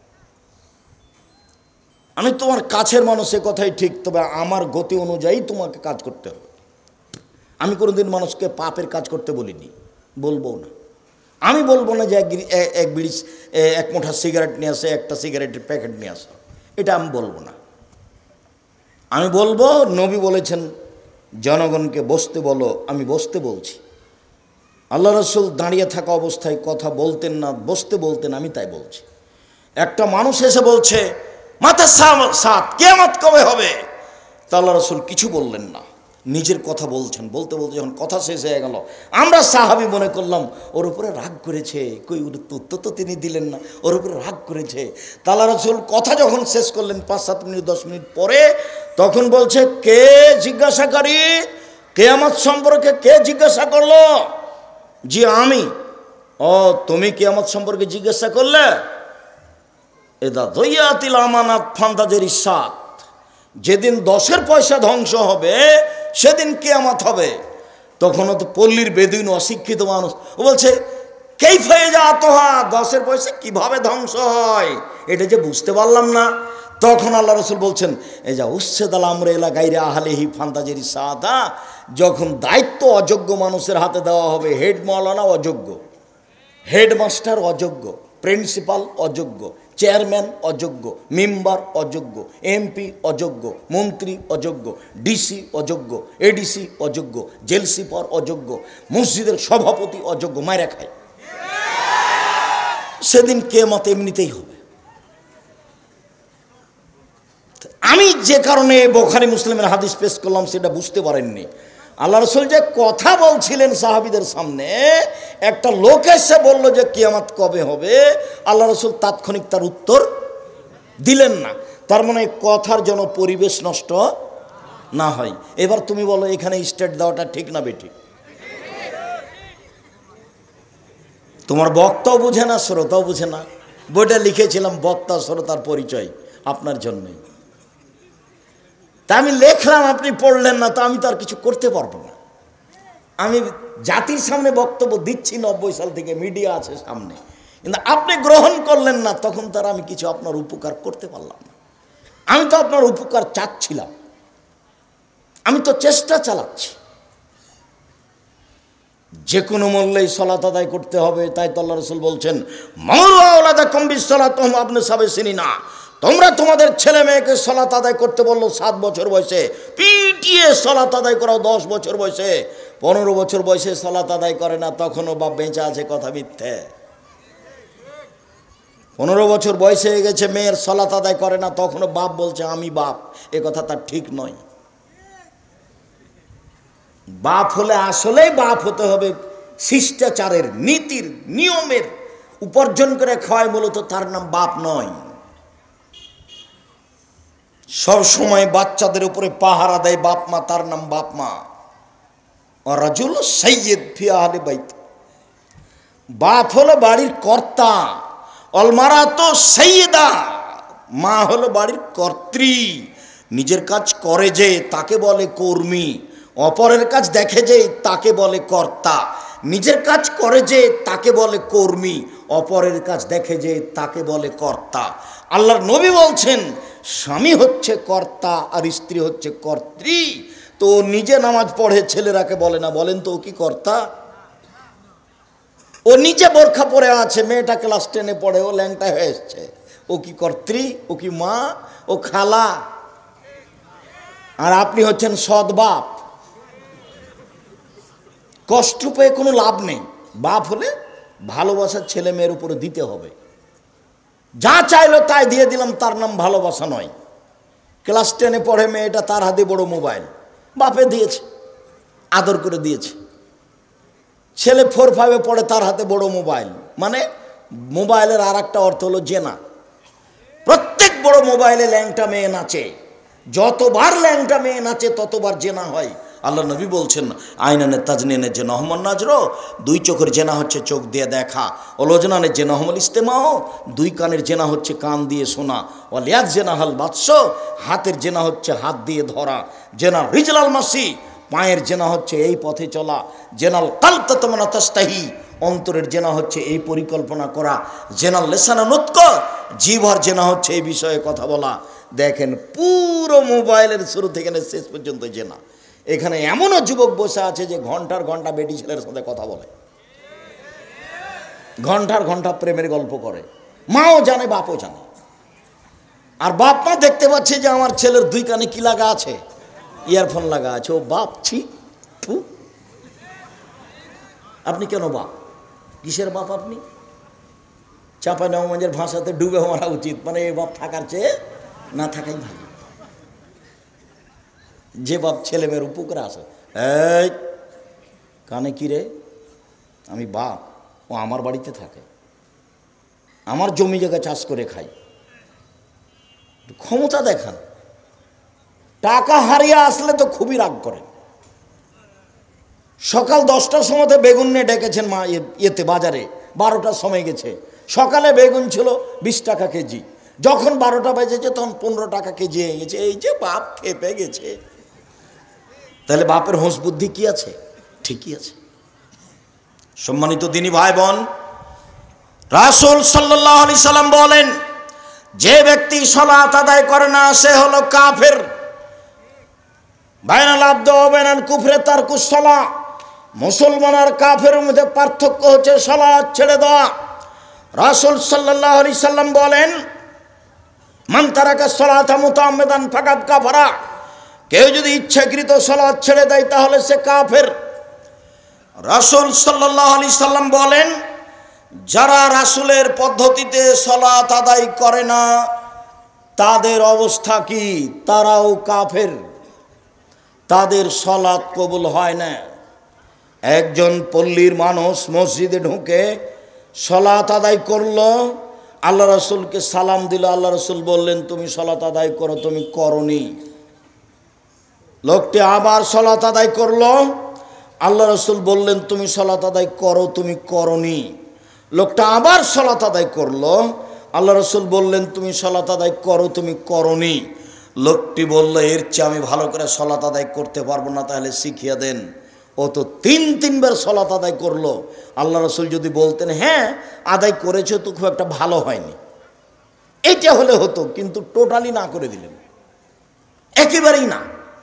আমি তোমার কাছের মানুষের কথাই ঠিক, তবে আমার গতি অনুযায়ী তোমাকে কাজ করতে হবে। আমি কোনোদিন মানুষকে পাপের কাজ করতে বলিনি, বলবো না। আমি বলবো না যে এক মুঠা সিগারেট নিয়ে আসে, একটা সিগারেটের প্যাকেট নিয়ে আসে, এটা আমি বলবো না। আমি বলবো নবী বলেছেন জনগণকে বসতে বলো, আমি বসতে বলছি। আল্লাহ রাসূল দাঁড়িয়ে থাকা অবস্থায় কথা বলতেন না, বসতে বলতেন, আমি তাই বলছি। একটা মানুষ এসে বলছে মাতা সাত, কিয়ামত কবে হবে? তা আল্লাহ রাসূল কিছু বললেন না, নিজের কথা বলছেন। বলতে বলতে যখন কথা শেষ হয়ে গেল, আমরা সাহাবী মনে করলাম ওর উপরে রাগ করেছে, কই উত্তর তো তিনি দিলেন না, ওর উপরে রাগ করেছে। তা আল্লাহ রাসূল কথা যখন শেষ করলেন 5-7 মিনিট 10 মিনিট পরে, তখন বলছে কে জিজ্ঞাসাকারী? কিয়ামত সম্পর্কে কে জিজ্ঞাসা করলো? জি আমি। ও তুমি কিয়ামত সম্পর্কে জিজ্ঞাসা করলে? এদা দইয়াতিল আমানাত ফান্তাজের ইসাত, যেদিন 10-এর পয়সা ধ্বংস হবে সেদিন কিয়ামত হবে। তখনও তো পল্লীর বেদুইন অশিক্ষিত মানুষ, ও বলছে কাইফা যাতহা, 10-এর পয়সা কিভাবে ধ্বংস হয় এটা যে বুঝতে পারলাম না। তখন আল্লাহ রাসূল বলছেন এই যা উচ্ছেদাল আমরে এলা গাইরে আহলেহি ফান্তাজের ইসাতা, যখন দায়িত্ব অযোগ্য মানুষের হাতে দেওয়া হবে, হেড মাওলানা অযোগ্য, হেডমাস্টার অযোগ্য, প্রিন্সিপাল অযোগ্য, চেয়ারম্যান অযোগ্য, মেম্বার অযোগ্য, এমপি অযোগ্য, মন্ত্রী অযোগ্য, ডিসি অযোগ্য, এডিসি অযোগ্য, জেল সুপার অযোগ্য, মসজিদের সভাপতি অযোগ্য, মায়েরা খায়। সেদিন কিয়ামত এমনিতেই হবে। আমি যে কারণে বুখারী মুসলিমের হাদিস পেশ করলাম সেটা বুঝতে পারেননি। আল্লাহ রাসূল যে কথা বলছিলেন সাহাবীদের সামনে, একটা লোক এসে বলল যে কিয়ামত কবে হবে, আল্লাহ রাসূল তাৎক্ষণিক তার উত্তর দিলেন না। তার মানে কথার যেন পরিবেশ নষ্ট না হয়। এবার তুমি বলো এখানে স্টেট দেওয়াটা ঠিক না বেঠিক? তোমার বক্তাও বুঝে না, শ্রোতাও বুঝে না। বইটা লিখেছিলাম বক্তা শ্রোতার পরিচয় আপনার জন্যই। তা আমি লেখলাম, আপনি পড়লেন না, তো আমি তো আর কিছু করতে পারবো না। আমি জাতির সামনে বক্তব্য দিচ্ছি 90 সাল থেকে, মিডিয়া আছে সামনে, কিন্তু আপনি গ্রহণ করলেন না, তখন তার আমি কিছু আপনার উপকার করতে পারলাম না। আমি তো আপনার উপকার চাচ্ছিলাম, আমি তো চেষ্টা চালাচ্ছি। যে কোনো মূল্যেই সালাত আদায় করতে হবে। তাই তো আল্লাহ রাসূল বলছেন, মারু আওলাদাকুম বিসসালাতুহুম আবনা সাবঈ সিনিনা, তোমরা তোমাদের ছেলে মেয়েকে সালাত আদায় করতে বললো 7 বছর বয়সে, পিটিয়ে সালাত আদায় করাও 10 বছর বয়সে। 15 বছর বয়সে সালাত আদায় করে না, তখনও বাপ বেঁচে আছে, কথা মিথ্যে। 15 বছর বয়সে হয়ে গেছে, মেয়ের সালাত আদায় করে না, তখনও বাপ বলছে আমি বাপ, এ কথা তার ঠিক নয়। বাপ হলে আসলেই বাপ হতে হবে শিষ্টাচারের, নীতির, নিয়মের। উপার্জন করে খাওয়ায় মূলত তার নাম বাপ নয়। সব সময় বাচ্চাদের উপরে পাহারা দেয় বাপ মা, তার নাম বাপ মা। রাজুল সাইয়্যিদ ফি আহলি বাইত, বাপ হলো বাড়ির কর্তা। অলমারাতো সাইয়্যিদা, মা হলো বাড়ির কর্ত্রী। নিজের কাজ করে যে তাকে বলে কর্মী, অপরের কাজ দেখে যে তাকে বলে কর্তা। নিজের কাজ করে যে তাকে বলে কর্মী, অপরের কাজ দেখে যে তাকে বলে কর্তা। আল্লাহর নবী বলছেন স্বামী হচ্ছে কর্তা আর স্ত্রী হচ্ছে কর্ত্রী। তো নিজে নামাজ পড়ে, ছেলেরাকে বলে না, বলেন তো ও কি কর্তা? ও নিজে বোরখা পরে আছে, মেয়েটা ক্লাস 10-এ পড়ে, ও ল্যাংটা হয়ে এসছে, ও কি কর্ত্রী? ও কি মা? ও খালা। আর আপনি হচ্ছেন সৎ বাপ। কষ্ট পেয়ে কোনো লাভ নেই। বাপ হলে ভালোবাসা ছেলে মেয়ের উপরে দিতে হবে। যা চাইলো তাই দিয়ে দিলাম, তার নাম ভালোবাসা নয়। ক্লাস 10-এ পড়ে মেয়েটা, তার হাতে বড় মোবাইল, বাপে দিয়েছে, আদর করে দিয়েছে। ছেলে 4-5-এ পড়ে, তার হাতে বড় মোবাইল, মানে মোবাইলের আর একটা অর্থ হলো জেনা। প্রত্যেক বড় মোবাইলে ল্যাংটা মেয়ে নাচে, যতবার ল্যাংটা মেয়ে নাচে ততবার জেনা হয়। আল্লাহ নবী বলছেন আইনানে তাজনিনের যে নহমান নাজরো, 2 চোখের জেনা হচ্ছে চোখ দিয়ে দেখা। অলোজনানের যে নহমল ইস্তেমাও, 2 কানের জেনা হচ্ছে কান দিয়ে শোনা। অলিয়াদ জেনা হাল বাদশ, হাতের জেনা হচ্ছে হাত দিয়ে ধরা। জেনাল রিজলাল মাসি, পায়ের জেনা হচ্ছে এই পথে চলা। জেনাল কালতা তমনা তাস্তাহি, অন্তরের জেনা হচ্ছে এই পরিকল্পনা করা। জেনাল লেসানা নুতক, জিহ্বার জেনা হচ্ছে এই বিষয়ে কথা বলা। দেখেন পুরো মোবাইলের শুরু থেকে শেষ পর্যন্ত জেনা। এখানে এমনও যুবক বসে আছে যে ঘন্টার ঘন্টা বেটি ছেলের সাথে কথা বলে, ঘন্টার ঘন্টা প্রেমের গল্প করে। মাও জানে, বাপও জানে। আর বাপ মা দেখতে পাচ্ছে যে আমার ছেলের 2 কানে কি লাগা আছে, ইয়ারফোন লাগা আছে। ও বাপ, ছি। আপনি কেন বাপ? কিসের বাপ আপনি? চাঁপাইনবাবগঞ্জের ভাষাতে ডুবে মারা উচিত, মানে এই বাপ থাকার চেয়ে না থাকাই ভালো। যে বাপ ছেলে মেয়ের উপকারে আসে, এই কানে কি রে, আমি বাপ, ও আমার বাড়িতে থাকে, আমার জমি জায়গা চাষ করে খাই। ক্ষমতা দেখান। টাকা হারিয়ে আসলে তো খুবই রাগ করেন। সকাল 10টার সময়তে বেগুন নিয়ে ডেকেছেন মা ইয়েতে বাজারে, 12টার সময় গেছে। সকালে বেগুন ছিল 20 টাকা কেজি, যখন 12টা বেজেছে তখন 15 টাকা কেজি হয়ে গেছে। এই যে বাপ খেপে গেছে। তাহলে বাপের হোঁশ বুদ্ধি কি আছে? ঠিকই আছে। সম্মানিত দিনী ভাই বোন, রাসূল সাল্লাল্লাহু আলাইহি সাল্লাম বলেন, যে ব্যক্তি সালাত আদায় করে না সে হলো কাফের। বাইনাল আবদ ওয়া বাইনাল কুফরি তারকুস সালাহ। মুসলমান আর কাফেরের মধ্যে পার্থক্য হচ্ছে সালাত ছেড়ে দেওয়া। রাসূল সাল্লাল্লাহু আলাইহি সাল্লাম বলেন, মান তারাকা সালাতা মুতাআম্মিদান ফাকাদ কাফারা, কেউ যদি ইচ্ছাকৃত সালাত ছেড়ে দেয় তাহলে সে কাফের। রাসূল সাল্লাল্লাহু আলাইহি সাল্লাম বলেন, যারা রাসূলের পদ্ধতিতে সালাত আদায় করে না তাদের অবস্থা কি? তারাও কাফের, তাদের সালাত কবুল হয় না। একজন পল্লীর মানুষ মসজিদে ঢুকে সালাত আদায় করলো, আল্লাহ রাসূলকে সালাম দিল, আল্লাহ রাসূল বললেন তুমি সালাত আদায় করো, তুমি করনি। লোকটি আবার সালাত আদায় করলো, আল্লাহ রাসূল বললেন তুমি সালাত আদায় করো, তুমি করনি। লোকটা আবার সালাত আদায় করলো, আল্লাহ রাসূল বললেন তুমি সালাত আদায় করো, তুমি করনি। লোকটি বলল, এর চেয়ে আমি ভালো করে সালাত আদায় করতে পারবো না, তাহলে শিখিয়ে দেন। ও তো তিনবার সালাত আদায় করলো। আল্লাহ রাসূল যদি বলতেন হ্যাঁ আদায় করেছে তো খুব একটা ভালো হয়নি, এটা হলে হতো, কিন্তু টোটালি না করে দিলেন, একেবারেই না।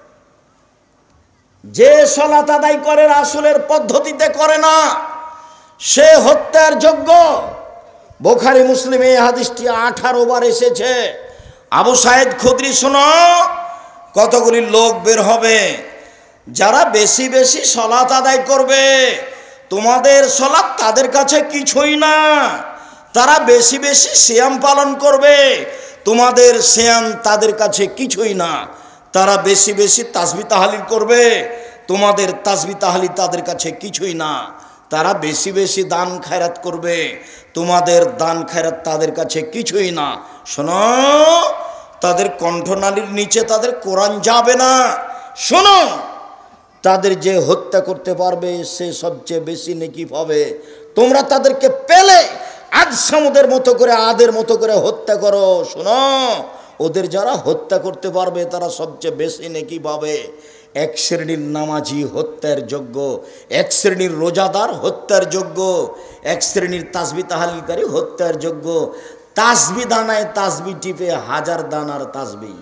যে সালাত আদায় করে রাসূলের পদ্ধতিতে করে না সে হত্যার যোগ্য। বুখারী মুসলিমে এই হাদিসটি 18 বার এসেছে। আবু সাঈদ খুদরি, শোনো, কতগুলি লোক বের হবে যারা বেশি বেশি সালাত আদায় করবে, তোমাদের সালাত তাদের কাছে কিছুই না। তারা বেশি বেশি সিয়াম পালন করবে, তোমাদের সিয়াম তাদের কাছে কিছুই না। তারা বেশি বেশি তাসবিহ তাহলিল করবে, তোমাদের তাসবিহ তাহলিল তাদের কাছে কিছুই না। তারা বেশি বেশি দান খায়রাত করবে, তোমাদের দান খায়রাত তাদের কাছে কিছুই না। শোনো, তাদের কণ্ঠনালীর নিচে তাদের কোরআন যাবে না। শোনো, তাদের যে হত্যা করতে পারবে সে সবচেয়ে বেশি নেকি পাবে। তোমরা তাদেরকে পেলে আজ সামুদের মতো করে, আদের মতো করে হত্যা করো। শোনো, ওদের যারা হত্যা করতে পারবে তারা সবচেয়ে বেশি নেকি পাবে। এক শ্রেণীর নামাজি হত্যার যোগ্য, এক শ্রেণীর রোজাদার হত্যার যোগ্য, এক শ্রেণীর তাসবিহ তাহলিলকারী হত্যার যোগ্য। তাসবিহ দানায় তাসবিহ টিপে 1000 দানার তাসবিহ,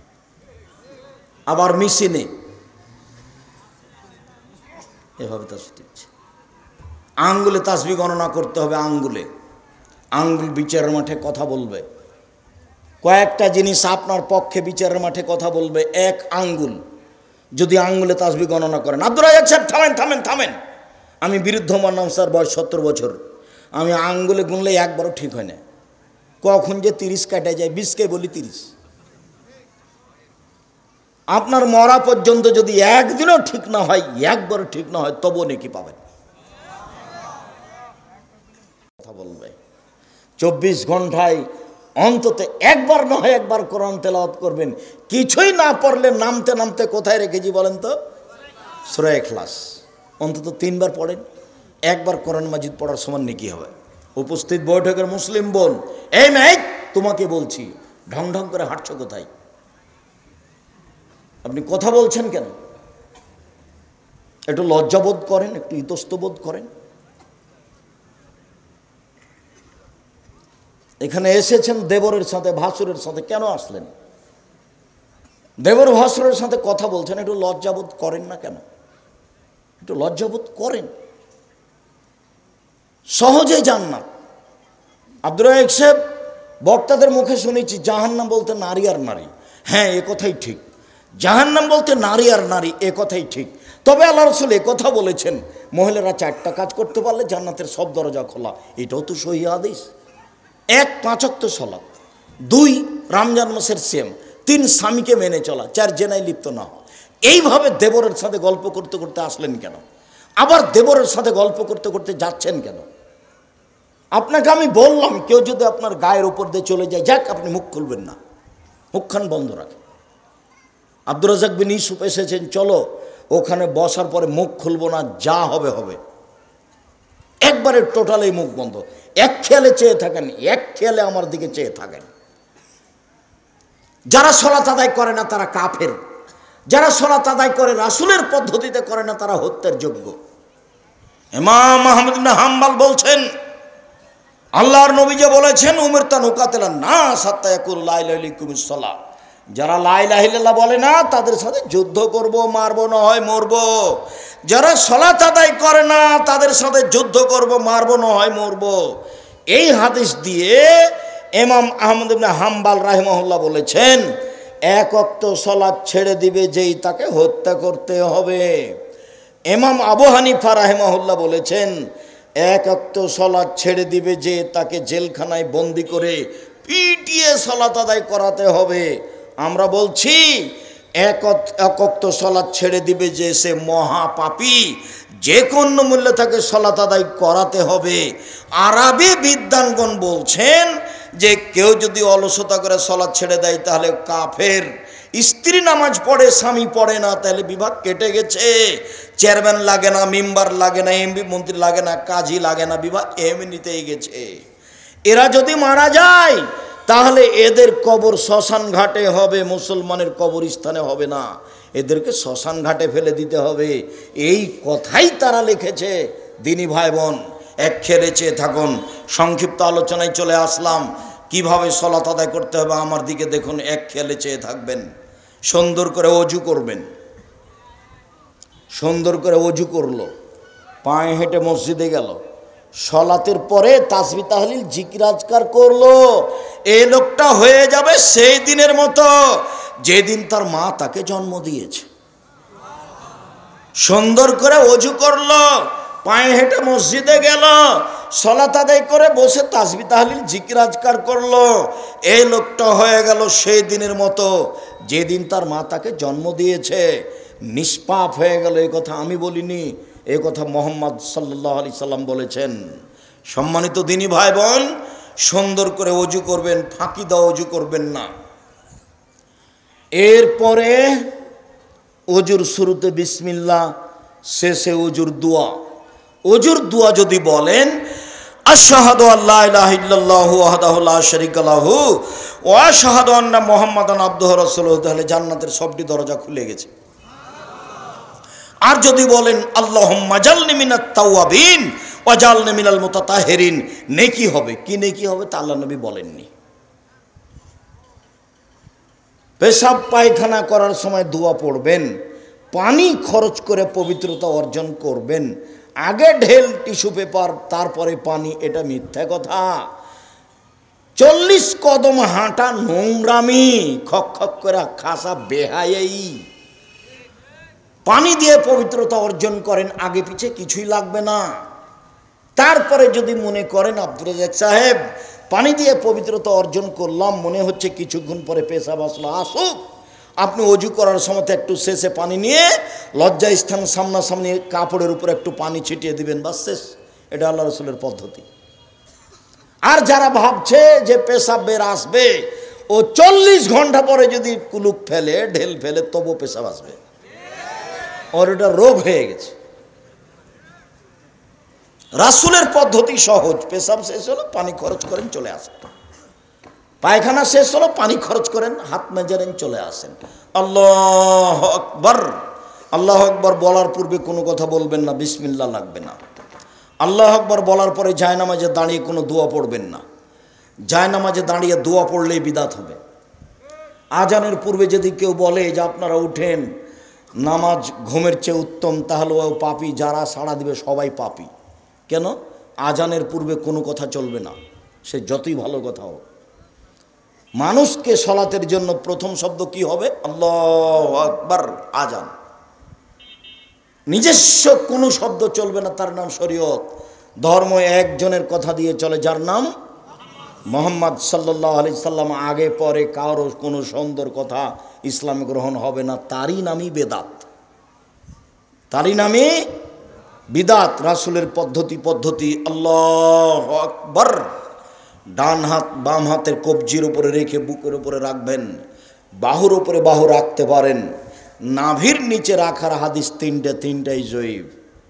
আবার মেশিনে এভাবে তাসবিহ টিপছে। আঙ্গুলে তাসবিহ গণনা করতে হবে, আঙ্গুলে। আঙ্গুল বিচারের মাঠে কথা বলবে। কয়েকটা জিনিস আপনার পক্ষে বিচারের মাঠে কথা বলবে। এক আঙ্গুল, যদি আঙ্গুলে তাসবিহ গণনা করেন। আব্দুর রাজ্জাক সাহেব থামেন থামেন থামেন, আমি বিরুদ্ধমান নাম স্যার, বয়স 70 বছর, আমি আঙ্গুলে গুনলে একবারও ঠিক হয় না। কখন যে 30 কাটা যায়, 20কে বলি 30। আপনার মরা পর্যন্ত যদি একদিনও ঠিক না হয়, একবারও ঠিক না হয়, তবুও নেকি পাবেন। কথা বলবে 24 ঘন্টায় অন্তত একবার না হয় একবার কোরআন তেলাওয়াত করবেন। কিছুই না পড়লে নামতে নামতে কোথায় রেখেছি বলেন তো? সূরা ইখলাস অন্তত 3 বার পড়েন, একবার কোরআন মাজিদ পড়ার সমান নেকি হবে। উপস্থিত বৈঠকের মুসলিম বোন, এই মেয়ে তোমাকে বলছি, ঢং ঢং করে হাঁটছো কোথায়? আপনি কথা বলছেন কেন? একটু লজ্জাবোধ করেন, একটু ইতস্তবোধ করেন। এখানে এসেছেন দেবরের সাথে, ভাসুরের সাথে, কেন আসলেন? দেবর ভাসুরের সাথে কথা বলছেন, একটু লজ্জাবোধ করেন না কেন? একটু লজ্জাবোধ করেন। সহজে জান্নাত। আব্দুর রাজ্জাক সাহেব বক্তাদের মুখে শুনেছি জাহান্নাম বলতে নারী আর নারী। হ্যাঁ, এ কথাই ঠিক, জাহান্নাম বলতে নারী আর নারী, এ কথাই ঠিক। তবে আল্লাহ রাসূল এ কথা বলেছেন মহিলারা 4টা কাজ করতে পারলে জান্নাতের সব দরজা খোলা। এটাও তো সহিহ হাদিস। 1 5 ওয়াক্ত সালাত, 2 রমজান মাসের সিয়াম, 3 স্বামীকে মেনে চলা, 4 জেনায় লিপ্ত না হওয়া। এইভাবে দেবরের সাথে গল্প করতে করতে আসলেন কেন? আবার দেবরের সাথে গল্প করতে করতে যাচ্ছেন কেন? আপনাকে আমি বললাম, কেউ যদি আপনার গায়ের উপর দিয়ে চলে যায়, যাক, আপনি মুখ খুলবেন না, মুখখান বন্ধ রাখেন। আব্দুর রাজ্জাক বিন ইউসুফ এসেছেন, চলো ওখানে বসার পরে মুখ খুলবো না, যা হবে হবে। একবারে টোটালি মুখ বন্ধ, এক খেয়ালে চেয়ে থাকেন, এক খেয়ালে আমার দিকে চেয়ে থাকেন। যারা সালাত আদায় করে না তারা কাফের, যারা সালাত আদায় করে রাসূলের পদ্ধতিতে করে না তারা হত্যার যোগ্য। ইমাম আহমদ ইবনে হাম্বল বলছেন, আল্লাহর নবী যে বলেছেন উমিরতু আন উকাতিলা নাস হাত্তা ইয়াকুলু লা ইলাহা ইল্লাল্লাহু সাল্লাহ, যারা লা ইলাহা ইল্লাল্লাহ বলে না তাদের সাথে যুদ্ধ করব, মারবো না হয় মরবো। যারা সালাত আদায় করে না তাদের সাথে যুদ্ধ করব, মারবো না হয় মরবো। এই হাদিস দিয়ে ইমাম আহমদ ইবনে হাম্বল রাহিমাহুল্লাহ বলেছেন, এক ওয়াক্ত সালাত ছেড়ে দিবে যেই তাকে হত্যা করতে হবে। ইমাম আবু হানিফা রাহিমাহুল্লাহ বলেছেন, এক ওয়াক্ত সালাত ছেড়ে দিবে যে তাকে জেলখানায় বন্দি করে পিটিয়ে সালাত আদায় করাতে হবে। আমরা বলছি এক ওয়াক্ত সালাত ছেড়ে দিবে যে সে মহাপাপী, যে কোনো মূল্যে তাকে সালাত আদায় করাতে হবে। আরবি বিদ্বানগণ বলছেন যে কেউ যদি অলসতা করে সালাত ছেড়ে দেয় তাহলে কাফের। স্ত্রী নামাজ পড়ে, স্বামী পড়ে না, তাহলে বিভাগ কেটে গেছে। চেয়ারম্যান লাগে না, মেম্বার লাগে না, এমপি মন্ত্রী লাগে না, কাজী লাগে না, বিভাগ এমনিতেই গেছে। এরা যদি মারা যায় তাহলে এদের কবর শ্মশান ঘাটে হবে, মুসলমানের কবরস্থানে হবে না, এদেরকে শ্মশান ঘাটে ফেলে দিতে হবে। এই কথাই তারা লিখেছে। দিনী ভাই বোন, এক খেলে চেয়ে থাকুন। সংক্ষিপ্ত আলোচনায় চলে আসলাম, কিভাবে সালাত আদায় করতে হবে আমার দিকে দেখুন, এক খেলে চেয়ে থাকবেন। সুন্দর করে অজু করবেন। সুন্দর করে অজু করলো, পায়ে হেঁটে মসজিদে গেল, সালাতের পরে তাসবিহ তাহলিল জিকির আজকার করলো। এই লোকটা হয়ে যাবে সেই দিনের মতো যেদিন তার মা তাকে জন্ম দিয়েছে। সুন্দর করে অজু করলো, পায়ে হেঁটে মসজিদে গেল, সালাত আদায় করে বসে তাসবিহ তাহলিল জিকির আজকার করলো। এই লোকটা হয়ে গেল সেই দিনের মতো যেদিন তার মা তাকে জন্ম দিয়েছে। নিষ্পাপ হয়ে গেল। এই কথা আমি বলিনি, এই কথা মুহাম্মদ সাল্লাল্লাহু আলাইহি সাল্লাম বলেছেন। সম্মানিত দিনী ভাই বোন, সুন্দর করে অজু করবেন, ফাঁকি দেওয়া অজু করবেন না। এরপরে অজুর শুরুতে বিসমিল্লাহ, শেষে অজুর দোয়া। অজুর দোয়া যদি বলেন আশহাদু আল্লা ইলাহা ইল্লাল্লাহু ওয়াহদাহু লা শারীকা লাহু ওয়া আশহাদু আন্না মুহাম্মাদান আবদুহু রাসূলুহু, তাহলে জান্নাতের সবটি দরজা খুলে গেছে। আর যদি বলেন আল্লাহুম্মা জালনি মিনাত তাওয়াবিন ওয়া জালনি মিনাল মুতাতাহহিরিন, নেকি হবে। কি নেকি হবে তা আল্লাহ নবী বলেননি। পেশাব পায়খানা করার সময় দোয়া পড়বেন, পানি খরচ করে পবিত্রতা অর্জন করবেন। আগে ঢেল টিস্যু পেপার, তারপরে পানি, এটা মিথ্যা কথা। 40 কদম হাঁটা নোংরামি, খক খক করে খাসা বেহায়াই। পানি দিয়ে পবিত্রতা অর্জন করেন, আগে পিছে কিছুই লাগবে না। তারপরে যদি মনে করেন আব্দুর রাজ্জাক সাহেব পানি দিয়ে পবিত্রতা অর্জন করলাম, মনে হচ্ছে কিছুক্ষণ পরে পেশাব আসলো, আসুক, আপনি অজু করার সময় একটু শেষে পানি নিয়ে লজ্জা স্থান সামনাসামনি কাপড়ের উপর একটু পানি ছিটিয়ে দিবেন, বাস শেষ। এটা আল্লাহ রসুলের পদ্ধতি। আর যারা ভাবছে যে পেশাব বের আসবে, ও 40 ঘন্টা পরে যদি কুলুক ফেলে, ঢেল ফেলে, তবু পেশাব আসবে, ওর এটা রোগ হয়ে গেছে। রাসূলের পদ্ধতি সহজ। পেশাব শেষ হলো, পানি খরচ করেন, চলে আসেন। পায়খানা শেষ হলো, পানি খরচ করেন, হাত মেজেন, চলে আসেন। আল্লাহু আকবার। আল্লাহু আকবার বলার পূর্বে কোনো কথা বলবেন না, বিসমিল্লাহ লাগবে না। আল্লাহু আকবার বলার পরে জায়নামাজে দাঁড়িয়ে কোনো দোয়া পড়বেন না। জায়নামাজে দাঁড়িয়ে দোয়া পড়লেই বিদাত হবে। আজানের পূর্বে যদি কেউ বলে যে আপনারা উঠেন, নামাজ ঘুমের চেয়ে উত্তম, তাহলে ও পাপী। যারা সাড়া দিবে সবাই পাপী। কেন? আজানের পূর্বে কোনো কথা চলবে না, সে যতই ভালো কথা হোক। মানুষকে সালাতের জন্য প্রথম শব্দ কি হবে? আল্লাহু আকবার। আজান। নিজস্ব কোনো শব্দ চলবে না, তার নাম শরীয়ত। ধর্ম একজনের কথা দিয়ে চলে, যার নাম মুহাম্মদ সাল্লাল্লাহু আলাইহি সাল্লাম। আগে পরে কারো কোনো সুন্দর কথা ইসলামে গ্রহণ হবে না, তারই নামই বেদাত, তারই নামই বিদাত। রাসূলের পদ্ধতি আল্লাহু আকবার। ডান হাত বাম হাতের কবজির উপরে রেখে বুকের উপরে রাখবেন, বাহুর উপরে বাহু রাখতে পারেন। নাভির নিচে রাখার হাদিস তিনটাই জয়ীফ।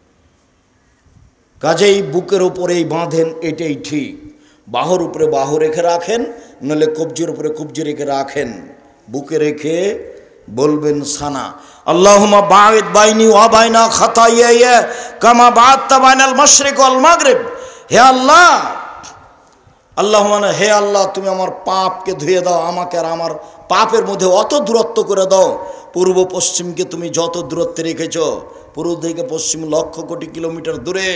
কাজেই বুকের উপরেই বাঁধেন, এটাই ঠিক। বাহুর উপরে বাহু রেখে রাখেন, নইলে কবজির উপরে কবজি রেখে রাখেন। বুকে রেখে বলবেন সানা, আল্লাহুম্মা বাঈদ বাইনি ওয়া বাইনা খাতায়ায়া কামা বা'আদতা বাইনাল মাশরিক ওয়াল মাগরিব। হে আল্লাহ, আল্লাহুম্মা, হে আল্লাহ, তুমি আমার পাপকে ধুয়ে দাও, আমাকে আর আমার পাপের মধ্যে অত দূরত্ব করে দাও। পূর্ব পশ্চিমকে তুমি যত দূরত্বে রেখেছ, পূর্ব থেকে পশ্চিম লক্ষ কোটি কিলোমিটার দূরে,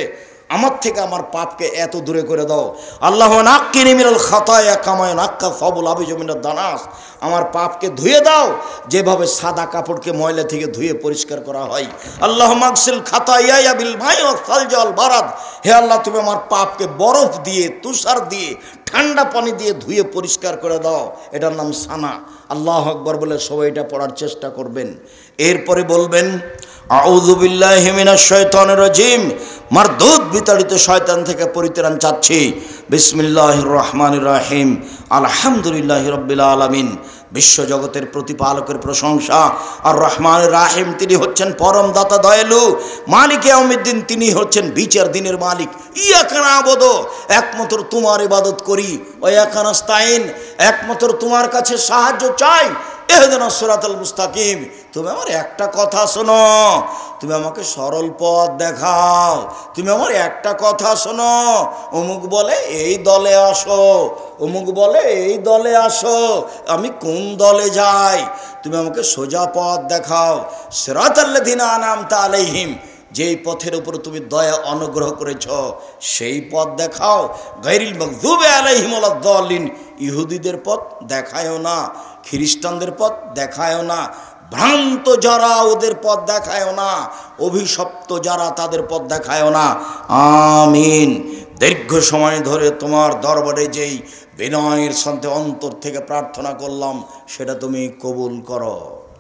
আমার থেকে আমার পাপকে এত দূরে করে দাও। আল্লাহ নাক্কিনি মিনাল খাতায়া কামা নাক্কা সাবুল আবিজু মিনাদ দানাস, আমার পাপকে ধুয়ে দাও যেভাবে সাদা কাপড়কে ময়লা থেকে ধুয়ে পরিষ্কার করা হয়। আল্লাহ মাগসিল খাতায়া বিল মাই ওয়াস সালজি ওয়াল বারাদ, হে আল্লাহ তুমি আমার পাপকে বরফ দিয়ে, তুষার দিয়ে, ঠান্ডা পানি দিয়ে ধুয়ে পরিষ্কার করে দাও। এটার নাম সানা। আল্লাহু আকবার বলে সবাই এটা পড়ার চেষ্টা করবেন। এরপরে বলবেন আউযু বিল্লাহি মিনাশ শাইতানির রাজিম, মারদুদ বিতাড়িত শয়তান থেকে পরিত্রাণ চাচ্ছি। বিসমিল্লাহির রহমানির রহিম, আলহামদুলিল্লাহি রাব্বিল আলামিন। বিশ্বজগতের প্রতিপালকের প্রশংসা। আর রহমানির রাহিম, তিনি হচ্ছেন পরম দাতা দয়ালু। মালিকে ইয়াউমিদ্দিন, তিনি হচ্ছেন বিচার দিনের মালিক। ইয়াকা না'বুদু, একমাত্র তোমার ইবাদত করি। ওয়া ইয়াকা নাস্তাইন, একমাত্র তোমার কাছে সাহায্য চাই। ইহদিনাস সিরাতাল মুস্তাকিম, তুমি আমার একটা কথা শোনো, তুমি আমাকে সরল পথ দেখাও। তুমি আমার একটা কথা শোনো, অমুক বলে এই দলে আসো, অমুক বলে এই দলে আসো, আমি কোন দলে যাই? তুমি আমাকে সোজা পথ দেখাও। সিরাতাল্লাযিনা আনআমতা আলাইহিম, যেই পথের উপর তুমি দয়া অনুগ্রহ করেছ সেই পথ দেখাও। গায়রিল মাগযুবি আলাইহিম ওয়ালাদ-দাল্লিন, ইহুদিদের পথ দেখায়ও না, খ্রিস্টানদের পথ দেখায়ও না, ভ্রান্ত যারা ওদের পথ দেখায়ও না, অভিশপ্ত যারা তাদের পথ দেখায়ও না। আমিন। দীর্ঘ সময় ধরে তোমার দরবারে যেই বিনয়ের সাথে অন্তর থেকে প্রার্থনা করলাম সেটা তুমি কবুল করো।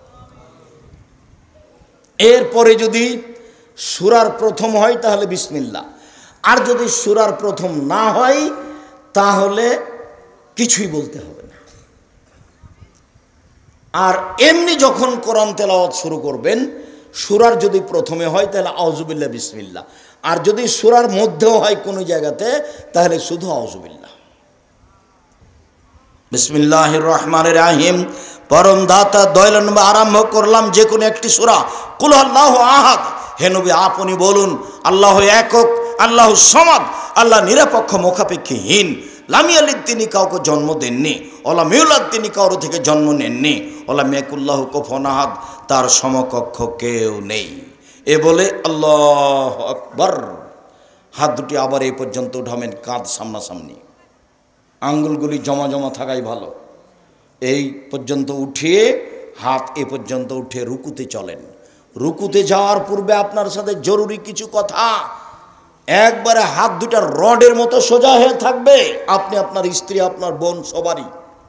এরপরে যদি সূরার প্রথম হয় তাহলে বিসমিল্লাহ, আর যদি সূরার প্রথম না হয় তাহলে কিছুই বলতে হবে না। আর এমনি যখন কোরআন তেলাওয়াত শুরু করবেন, সূরার যদি প্রথমে হয় তাহলে আউযুবিল্লাহ বিসমিল্লাহ, আর যদি সূরার মধ্যেও হয় কোনো জায়গাতে তাহলে শুধু আউযুবিল্লাহ। বিসমিল্লাহির রহমানির রহিম, পরম দাতা দয়ালু নামে আরম্ভ করলাম যে কোনো একটি সূরা। কুল আল্লাহু আহাদ, হে নবী আপনি বলুন আল্লাহ একক, আল্লাহু সামাদ, আল্লাহ নিরপেক্ষ মুখাপেক্ষীহীন। লাম ইয়ালিদ, তিনি কাউকে জন্ম দেননি। ওয়ালাম ইউলাদ, তিনি কারো থেকে জন্ম নেননি। ওয়ালাম ইয়াকুল্লাহু কুফুয়ান আহাদ, তার সমকক্ষ কেউ নেই। এ বলে আল্লাহু আকবার, হাত দুটি আবার এই পর্যন্ত উঠাবেন, কাঁধ সামনাসামনি, আঙ্গুলগুলি জমা জমা থাকাই ভালো। এই পর্যন্ত উঠিয়ে হাত এ পর্যন্ত উঠে রুকুতে চলেন। রুকুতে যাওয়ার পূর্বে আপনার সাথে জরুরি কিছু কথা। একবারে হাত দুটা রডের মতো সোজা হয়ে থাকবে, আপনি, আপনার স্ত্রী, আপনার বোন সবারই।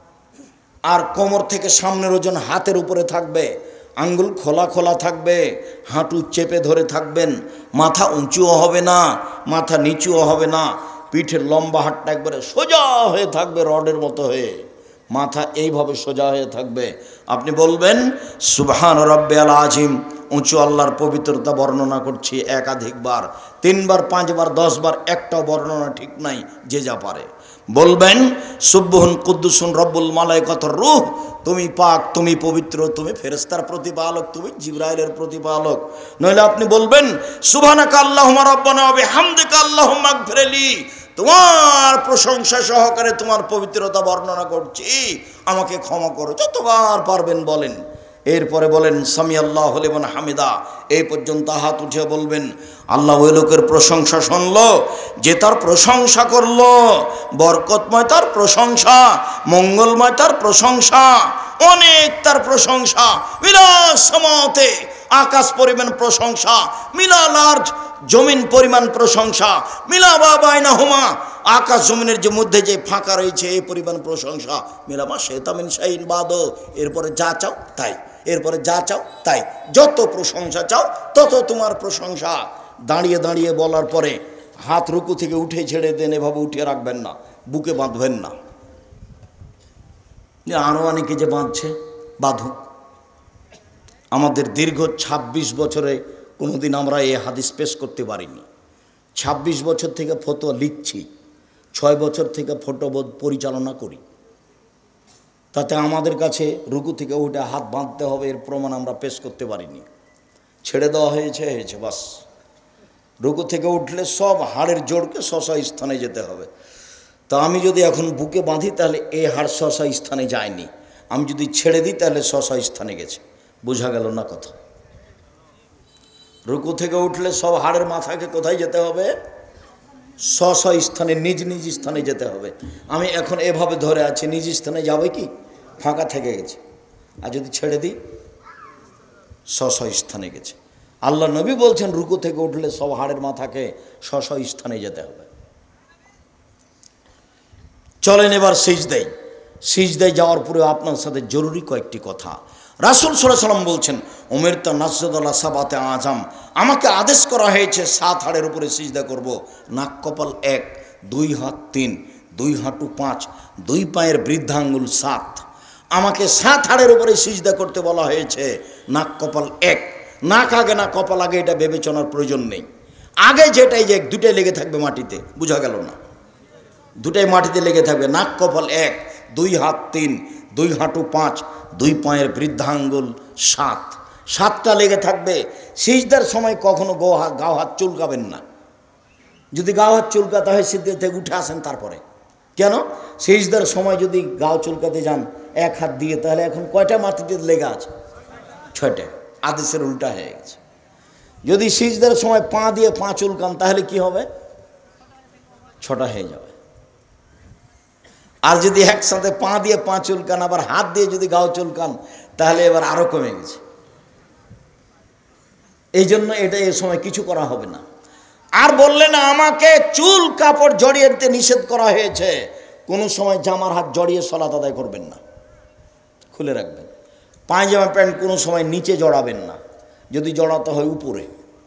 আর কোমর থেকে সামনের ওজন হাতের উপরে থাকবে, আঙ্গুল খোলা খোলা থাকবে, হাঁটু চেপে ধরে থাকবেন। মাথা উঁচুও হবে না, মাথা নিচুও হবে না, পিঠের লম্বা হাতটা একবারে সোজা হয়ে থাকবে, রডের মতো হয়ে, মাথা এইভাবে সোজা হয়ে থাকবে। আপনি বলবেন সুবহান রাব্বিয়াল আযীম, উঁচু আল্লাহর পবিত্রতা বর্ণনা করছি একাধিকবার, 3 বার 5 বার 10 বার, একটাও বর্ণনা ঠিক নাই, যে যা পারে বলবেন সুবহুন কুদ্দুসুন রব্বুল মালাইকাতুর রূহ, তুমি পাক, তুমি পবিত্র, তুমি ফেরেশতার প্রতিপালক, তুমি জিবরাইলের প্রতিপালক। নইলে আপনি বলবেন সুবহানাকা আল্লাহুম্মা রাব্বানা ওয়া বিহামদিকা আল্লাহুম্মা গফিরলি, তোমার প্রশংসা সহকারে তোমার পবিত্রতা বর্ণনা করছি, আমাকে ক্ষমা করো। যতবার পারবেন বলেন। এরপরে বলেন সামি আল্লাহু লিমান হামিদা, এই পর্যন্ত হাত উঠে বলবেন আল্লাহ ওই লোকের প্রশংসা শুনলো যে তার প্রশংসা করলো, বরকতময় তার প্রশংসা, মঙ্গলময় তার প্রশংসা, অনেক তার প্রশংসা, মিলাস সামাতে, আকাশ পরিমাণ প্রশংসা, মিলাল আরজ, জমিন পরিমাণ প্রশংসা, মিলাবা বাইনাহুমা, আকাশ জমিনের যে মধ্যে যে ফাঁকা রয়েছে এই পরিমাণ প্রশংসা, মিলামা শেতামিন শাইন বাদো, এরপরে যা চাও তাই, এরপরে যা চাও তাই, যত প্রশংসা চাও তত তোমার প্রশংসা। দাঁড়িয়ে দাঁড়িয়ে বলার পরে হাত রুকু থেকে উঠে ছেড়ে দেন, এভাবে উঠিয়ে রাখবেন না, বুকে বাঁধবেন না। আরও অনেকে যে বাঁধছে, বাঁধুক। আমাদের দীর্ঘ 26 বছরে কোনোদিন আমরা এই হাদিস পেশ করতে পারিনি। 26 বছর থেকে ফতোয়া লিখছি, 6 বছর থেকে ফটোবোধ পরিচালনা করি। তাতে আমাদের কাছে রুকু থেকে উঠে হাত বাঁধতে হবে এর প্রমাণ আমরা পেশ করতে পারিনি। ছেড়ে দেওয়া হয়েছে, বাস। রুকু থেকে উঠলে সব হাড়ের জোড়কে স্ব স্থানে যেতে হবে। তা আমি যদি এখন বুকে বাঁধি তাহলে এই হাড় স্ব স্থানে যায়নি, আমি যদি ছেড়ে দিই তাহলে স্ব স্থানে গেছে। বোঝা গেল না কথা? রুকু থেকে উঠলে সব হাড়ের মাথাকে কোথায় যেতে হবে? স্ব স্থানে নিজ নিজ স্থানে যেতে হবে। আমি এখন এভাবে ধরে আছি, নিজ স্থানে যাবে কি ফাঁকা থেকে গেছে, আর যদি ছেড়ে দিই স্ব স্থানে গেছে। আল্লাহ নবী বলছেন রুকু থেকে উঠলে সব হাড়ের মাথাকে স্ব স্থানে যেতে হবে। চলেন এবার সিজদায়। সিজদায় যাওয়ার পরে আপনার সাথে জরুরি কয়েকটি কথা। রাসূল সাল্লাল্লাহু আলাইহি ওয়াসাল্লাম বলছেন উমিরতু নাসজুদা সাবাতে আযাম, আমাকে আদেশ করা হয়েছে 7 হাড়ের উপরে সিজদা করব। নাক কপাল 1, 2 হাত 3, 2 হাঁটু 5, 2 পায়ের বৃদ্ধাঙ্গুল 7। আমাকে 7 হাড়ের উপরে সিজদা করতে বলা হয়েছে। নাক কপাল 1, নাক আগে না কপাল আগে এটা বিবেচনার প্রয়োজন নেই। আগে যেটাই যে দুটাই লেগে থাকবে মাটিতে, বোঝা গেল না? দুটাই মাটিতে লেগে থাকবে। নাক কপাল 1, 2 হাত 3, 2 হাঁটু 5, 2 পায়ের বৃদ্ধাঙ্গুল 7, 7টা লেগে থাকবে। সিজদার সময় কখনো গাও হাত চুলকাবেন না। যদি গাও হাত চুলকাতে হয় সিজদা থেকে উঠে আসেন তারপরে। কেন? সিজদার সময় যদি গাও চুলকাতে যান 1 হাত দিয়ে, তাহলে এখন কয়টা মাটিতে লেগে আছে? 6টা। আদেশের উল্টা হয়ে গেছে। যদি সিজদার সময় পা দিয়ে পা চুলকান তাহলে কি হবে? 6টা হয়ে যাবে। আর যদি একসাথে পা দিয়ে পা চুলকান আবার হাত দিয়ে যদি গাও চুলকান তাহলে এবার আরো কমে গেছে। এই জন্য এটা এই সময় কিছু করা হবে না। আর বললেন আমাকে চুল কাপড় জড়িয়ে দিতে নিষেধ করা হয়েছে। কোনো সময় জামার হাত জড়িয়ে সালাত আদায় করবেন না, খুলে রাখবেন। পায়জামা প্যান্ট কোনো সময় নিচে জড়াবেন না, যদি জড়াতে হয় উপরে।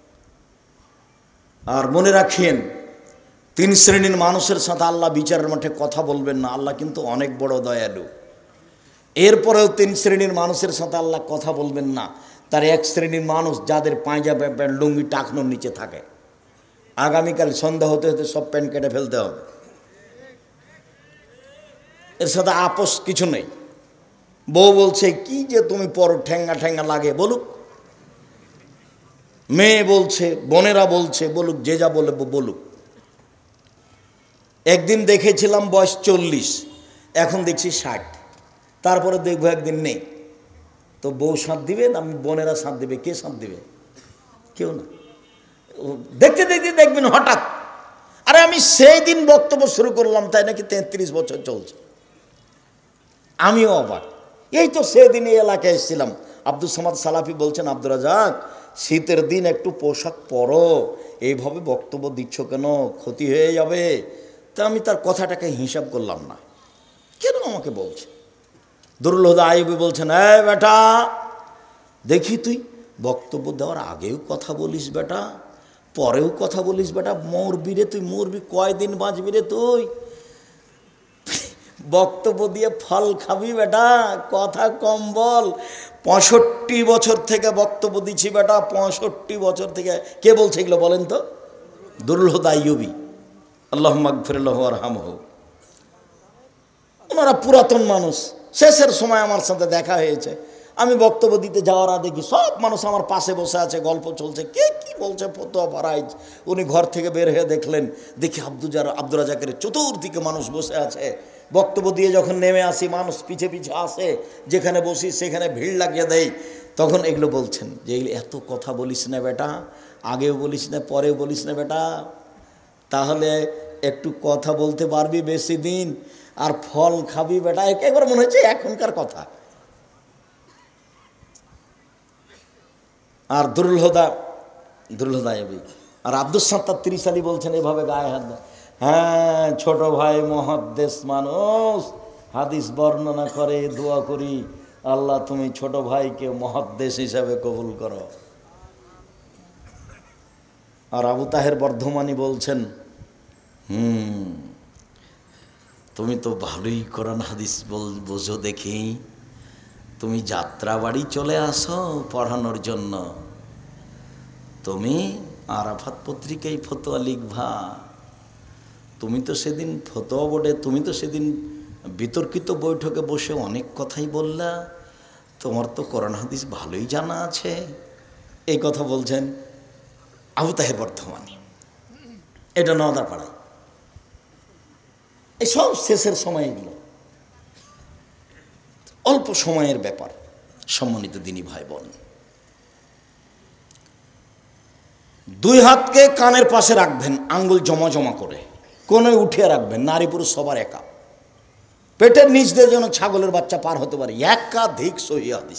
আর মনে রাখেন 3 শ্রেণীর মানুষের সাথে আল্লাহ বিচারের মাঠে কথা বলবেন না। আল্লাহ কিন্তু অনেক বড় দয়ালু। এরপরেও 3 শ্রেণীর মানুষের সাথে আল্লাহ কথা বলবেন না। তার 1 শ্রেণীর মানুষ যাদের পায়জামা প্যান্ট লুঙ্গি টাকনোর নিচে থাকে। আগামীকাল সন্ধ্যা হতে হতে সব প্যান্ট কেটে ফেলতে হবে। এর সাথে আপোষ কিছু নেই। বউ বলছে কি যে তুমি পরো, ঠেঙ্গা ঠেঙ্গা লাগে, বলুক। মেয়ে বলছে, বোনেরা বলছে, বলুক, যে যা বলে বলুক। একদিন দেখেছিলাম বয়স 40, এখন দেখছি 60। তারপরে দেখবো একদিন নেই। তো বউ সাথ দিবে না বোনেরা সাথ দিবে? কে সাথ দিবে? কেউ না। দেখতে দেখতে দেখবেন হঠাৎ, আরে আমি সেই দিন বক্তব্য শুরু করলাম তাই নাকি 33 বছর চলছে। আমিও অবাক। এই তো সেদিন এই এলাকায় এসেছিলাম। আব্দুল সামাদ সালাফি বলছেন, আব্দুর রাজাক শীতের দিন একটু পোশাক পরো, এইভাবে বক্তব্য দিচ্ছ কেন? ক্ষতি হয়ে যাবে। তা আমি তার কথাটাকে হিসাব করলাম না। কেন আমাকে বলছে? দুরুল হুদা আইয়ুবী বলছেন, এই বেটা দেখি তুই বক্তব্য দেওয়ার আগেও কথা বলিস বেটা, পরেও কথা বলিস বেটা, মরবি রে তুই, মরবি, কয়দিন বাঁচবি রে তুই? বক্তব্য দিয়ে ফল খাবি বেটা, কথা কম বল। 65 বছর থেকে বক্তব্য দিচ্ছি বেটা, 65 বছর থেকে। কে বলছে এগুলো বলেন তো? দুরুল হুদা আইয়ুবী, আল্লাহুম্মা গফির লাহু ওয়ারহামহু। ওনারা পুরাতন মানুষ। শেষের সময় আমার সাথে দেখা হয়েছে। আমি বক্তব্য দিতে যাওয়ার আগে দেখি সব মানুষ আমার পাশে বসে আছে, গল্প চলছে, কে কি বলছে, ফতোয়া ফারাইজ। উনি ঘর থেকে বের হয়ে দেখলেন, দেখি আব্দুর রাজাকের চতুর্দিকে মানুষ বসে আছে। বক্তব্য দিয়ে যখন নেমে আসি মানুষ পিছে পিছে আসে, যেখানে বসি সেখানে ভিড় লাগিয়ে দেয়। তখন এগুলো বলছেন যে এত কথা বলিস না বেটা, আগেও বলিস না পরেও বলিস না বেটা, তাহলে একটু কথা বলতে পারবি বেশি দিন, আর ফল খাবি বেটা। একবার মনে হচ্ছে এখনকার কথা। আর দুরুল হুদা আইয়ুবী আর আব্দুস সাত্তার ত্রিশালী বলছেন এভাবে গায়ে হাত, হ্যাঁ ছোট ভাই মুহাদ্দিস মানুষ, হাদিস বর্ণনা করে, দোয়া করি আল্লাহ তুমি ছোট ভাইকে মুহাদ্দিস হিসাবে কবুল করো। আর আবু তাহের বর্ধমানী বলছেন, তুমি তো ভালোই কোরআন হাদিস বোঝো দেখি, তুমি যাত্রা বাড়ি চলে আসো পড়ানোর জন্য, তুমি আরাফাত পত্রিকায় ফতোয়া লিখবা, তুমি তো সেদিন ফতোয়া বোর্ডে, তুমি তো সেদিন বিতর্কিত বৈঠকে বসে অনেক কথাই বললা, তোমার তো কোরআন হাদিস ভালোই জানা আছে। এই কথা বলছেন আবু তাহের বর্ধমানী। এটা নওদা পাড়ায়। এই সব শেষের সময়, এগুলো অল্প সময়ের ব্যাপার। সম্মানিত দিনী ভাই বোন, দুই হাতকে কানের পাশে রাখবেন, আঙ্গুল জমা জমা করে কোনোই উঠিয়ে রাখবেন, নারী পুরুষ সবার একা। পেটের নিচ দিয়ে যেন ছাগলের বাচ্চা পার হতে পারে, একাধিক সহিহ হাদিস।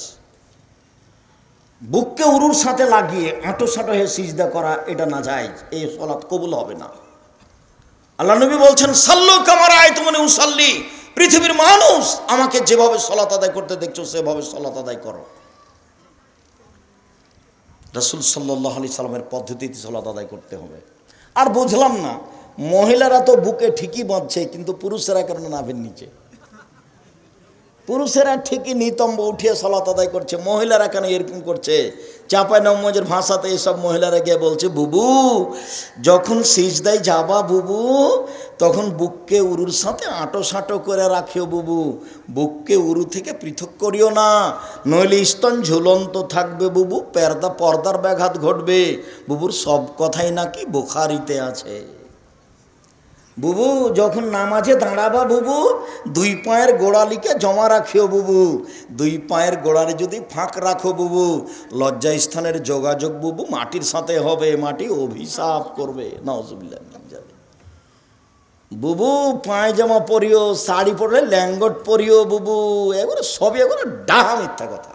বুককে উরুর সাথে লাগিয়ে আঁটো সাঁটো হয়ে সিজদা করা এটা না যায়, এই সালাত কবুল হবে না। আল্লাহ নবী বলছেন সাল্লু কামা রাআইতুমুনি উসাল্লি, পৃথিবীর মানুষ আমাকে যেভাবে সালাত আদায় করতে দেখছো সেভাবে সালাত আদায় করো। রাসূল সাল্লাল্লাহু আলাইহি সাল্লামের পদ্ধতিতে সালাত আদায় করতে হবে। আর বুঝলাম না, মহিলারা তো বুকে ঠিকই বাঁধছে, কিন্তু পুরুষেরা কেন নাভির নিচে? পুরুষেরা ঠিকই নিতম্ব উঠিয়ে সালাত আদায় করছে, মহিলারা কেন এরকম করছে? চাঁপাইনবাবগঞ্জের ভাষাতে এইসব মহিলারা গিয়ে বলছে, বুবু যখন সিজদায় যাবা বুবু, তখন বুককে উরুর সাথে আঁটো সাঁটো করে রাখিও বুবু, বুককে উরু থেকে পৃথক করিও না, নইলে স্তন ঝুলন্ত থাকবে বুবু, পর্দার ব্যাঘাত ঘটবে। বুবুর সব কথাই নাকি বুখারীতে আছে। বুবু যখন নামাজে দাঁড়াবা বুবু, দুই পায়ের গোড়ালিকে জমা রাখিও বুবু, দুই পায়ের গোড়ালি যদি ফাঁক রাখো বুবু, লজ্জা স্থানের যোগাযোগ বুবু মাটির সাথে হবে, মাটি অভিশাপ করবে। নাউজুবিল্লাহ। বুবু পায়জামা পরিও, শাড়ি পরলে ল্যাঙ্গট পরিও বুবু, এগুলো সবই এগুলো ডাহা মিথ্যা কথা।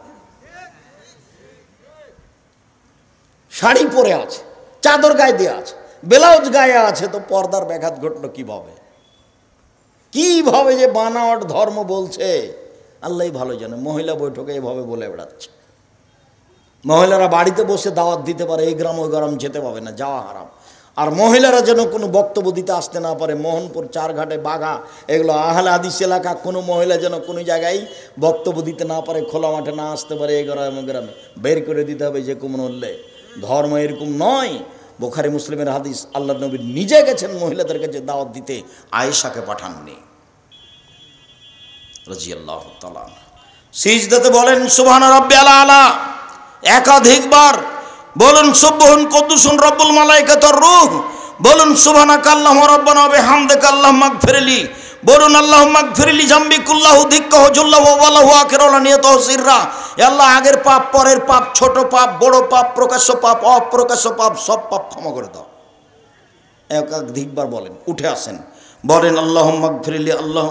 শাড়ি পরে আছে, চাদর গায়ে দিয়ে আছে, ব্লাউজ গায়ে আছে, তো পর্দার ব্যাঘাত ঘটলো কিভাবে? কিভাবে যে বানাওয়াট ধর্ম বলছে আল্লাহ ভালো জানে। মহিলা বৈঠকে এভাবে বলে বেড়াচ্ছে, মহিলারা বাড়িতে বসে দাওয়াত দিতে পারে, এই গ্রাম ওই গ্রাম যেতে পাবে না, যাওয়া হারাম। আর মহিলারা যেন কোনো বক্তব্য দিতে আসতে না পারে, মোহনপুর, চারঘাটে, বাঘা, এগুলো আহলে হাদিস এলাকা, কোনো মহিলা যেন কোনো জায়গায় বক্তব্য দিতে না পারে, খোলা মাঠে না আসতে পারে, এই গ্রামে গ্রামে বের করে দিতে হবে যে কোনো মূল্যে। ধর্ম এরকম নয়। বুখারী মুসলিমের হাদিস, আল্লাহ নবী নিজে গেছেন মহিলাদের কাছে দাওয়াত দিতে, আয়েশাকে পাঠাননি রাদিয়াল্লাহু তাআলা। সিজদাতে বলেন সুবহান রাব্বিয়াল আলা, একাধিকবার বলুন সুবহান কুদ্দুসুন রব্বুল মালাইকাতুর রূহ, বলুন সুবহানাকা আল্লাহুম্মা রাব্বানা ওয়া বিহামদিকা আল্লাহুম্মা ইগফিরলি, বলুন আল্লাহুম্মা ইগফিরলি জামবি কুল্লাহু দিক্কাহু জুল্লাহু ওয়া লাহু আখিরাহু নিয়াতাহু সিররা। আল্লাহ আগের পাপ, পরের পাপ, ছোট পাপ, বড় পাপ, প্রকাশ্য পাপ, অপ্রকাশ্য পাপ, সব পাপ ক্ষমা করে দাও। একাধিকবার বলেন, উঠে আসেন, বলেন আল্লাহুম্মা ইগফিরলি। আল্লাহ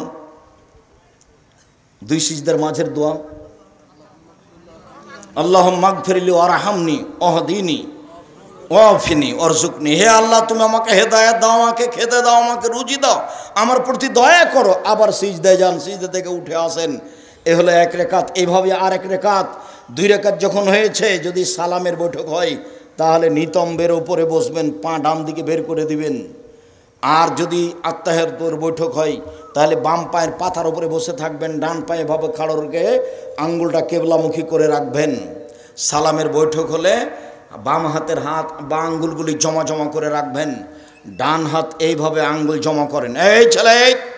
দুই সিজদার মাঝের দোয়া, আল্লাহুম্মা ইগফিরলি ওয়ারহামনি ওয়াহদিনি ওয়াফিনি ওয়ারযুকনি। হে আল্লাহ তুমি আমাকে হেদায়েত দাও, আমাকে খেতে দাও, আমাকে রুজি দাও, আমার প্রতি দয়া করো। আবার সিজদায় যান, সিজদা থেকে উঠে আসেন। এ হলো এক রেকাত। এইভাবে আর এক রেকাত, দুই রেকাত যখন হয়েছে, যদি সালামের বৈঠক হয় তাহলে নিতম্বের উপরে বসবেন, পা ডান দিকে বের করে দিবেন। আর যদি আত্তাহিয়াতুর বৈঠক হয় তাহলে বাম পায়ের পাতার উপরে বসে থাকবেন, ডান পায়ে এভাবে খাড়া রেখে আঙ্গুলটা কেবলামুখী করে রাখবেন। সালামের বৈঠক হলে বাম হাতের হাত বা আঙ্গুলগুলি জমা জমা করে রাখবেন, ডান হাত এইভাবে আঙ্গুল জমা করেন। এই ছেলে,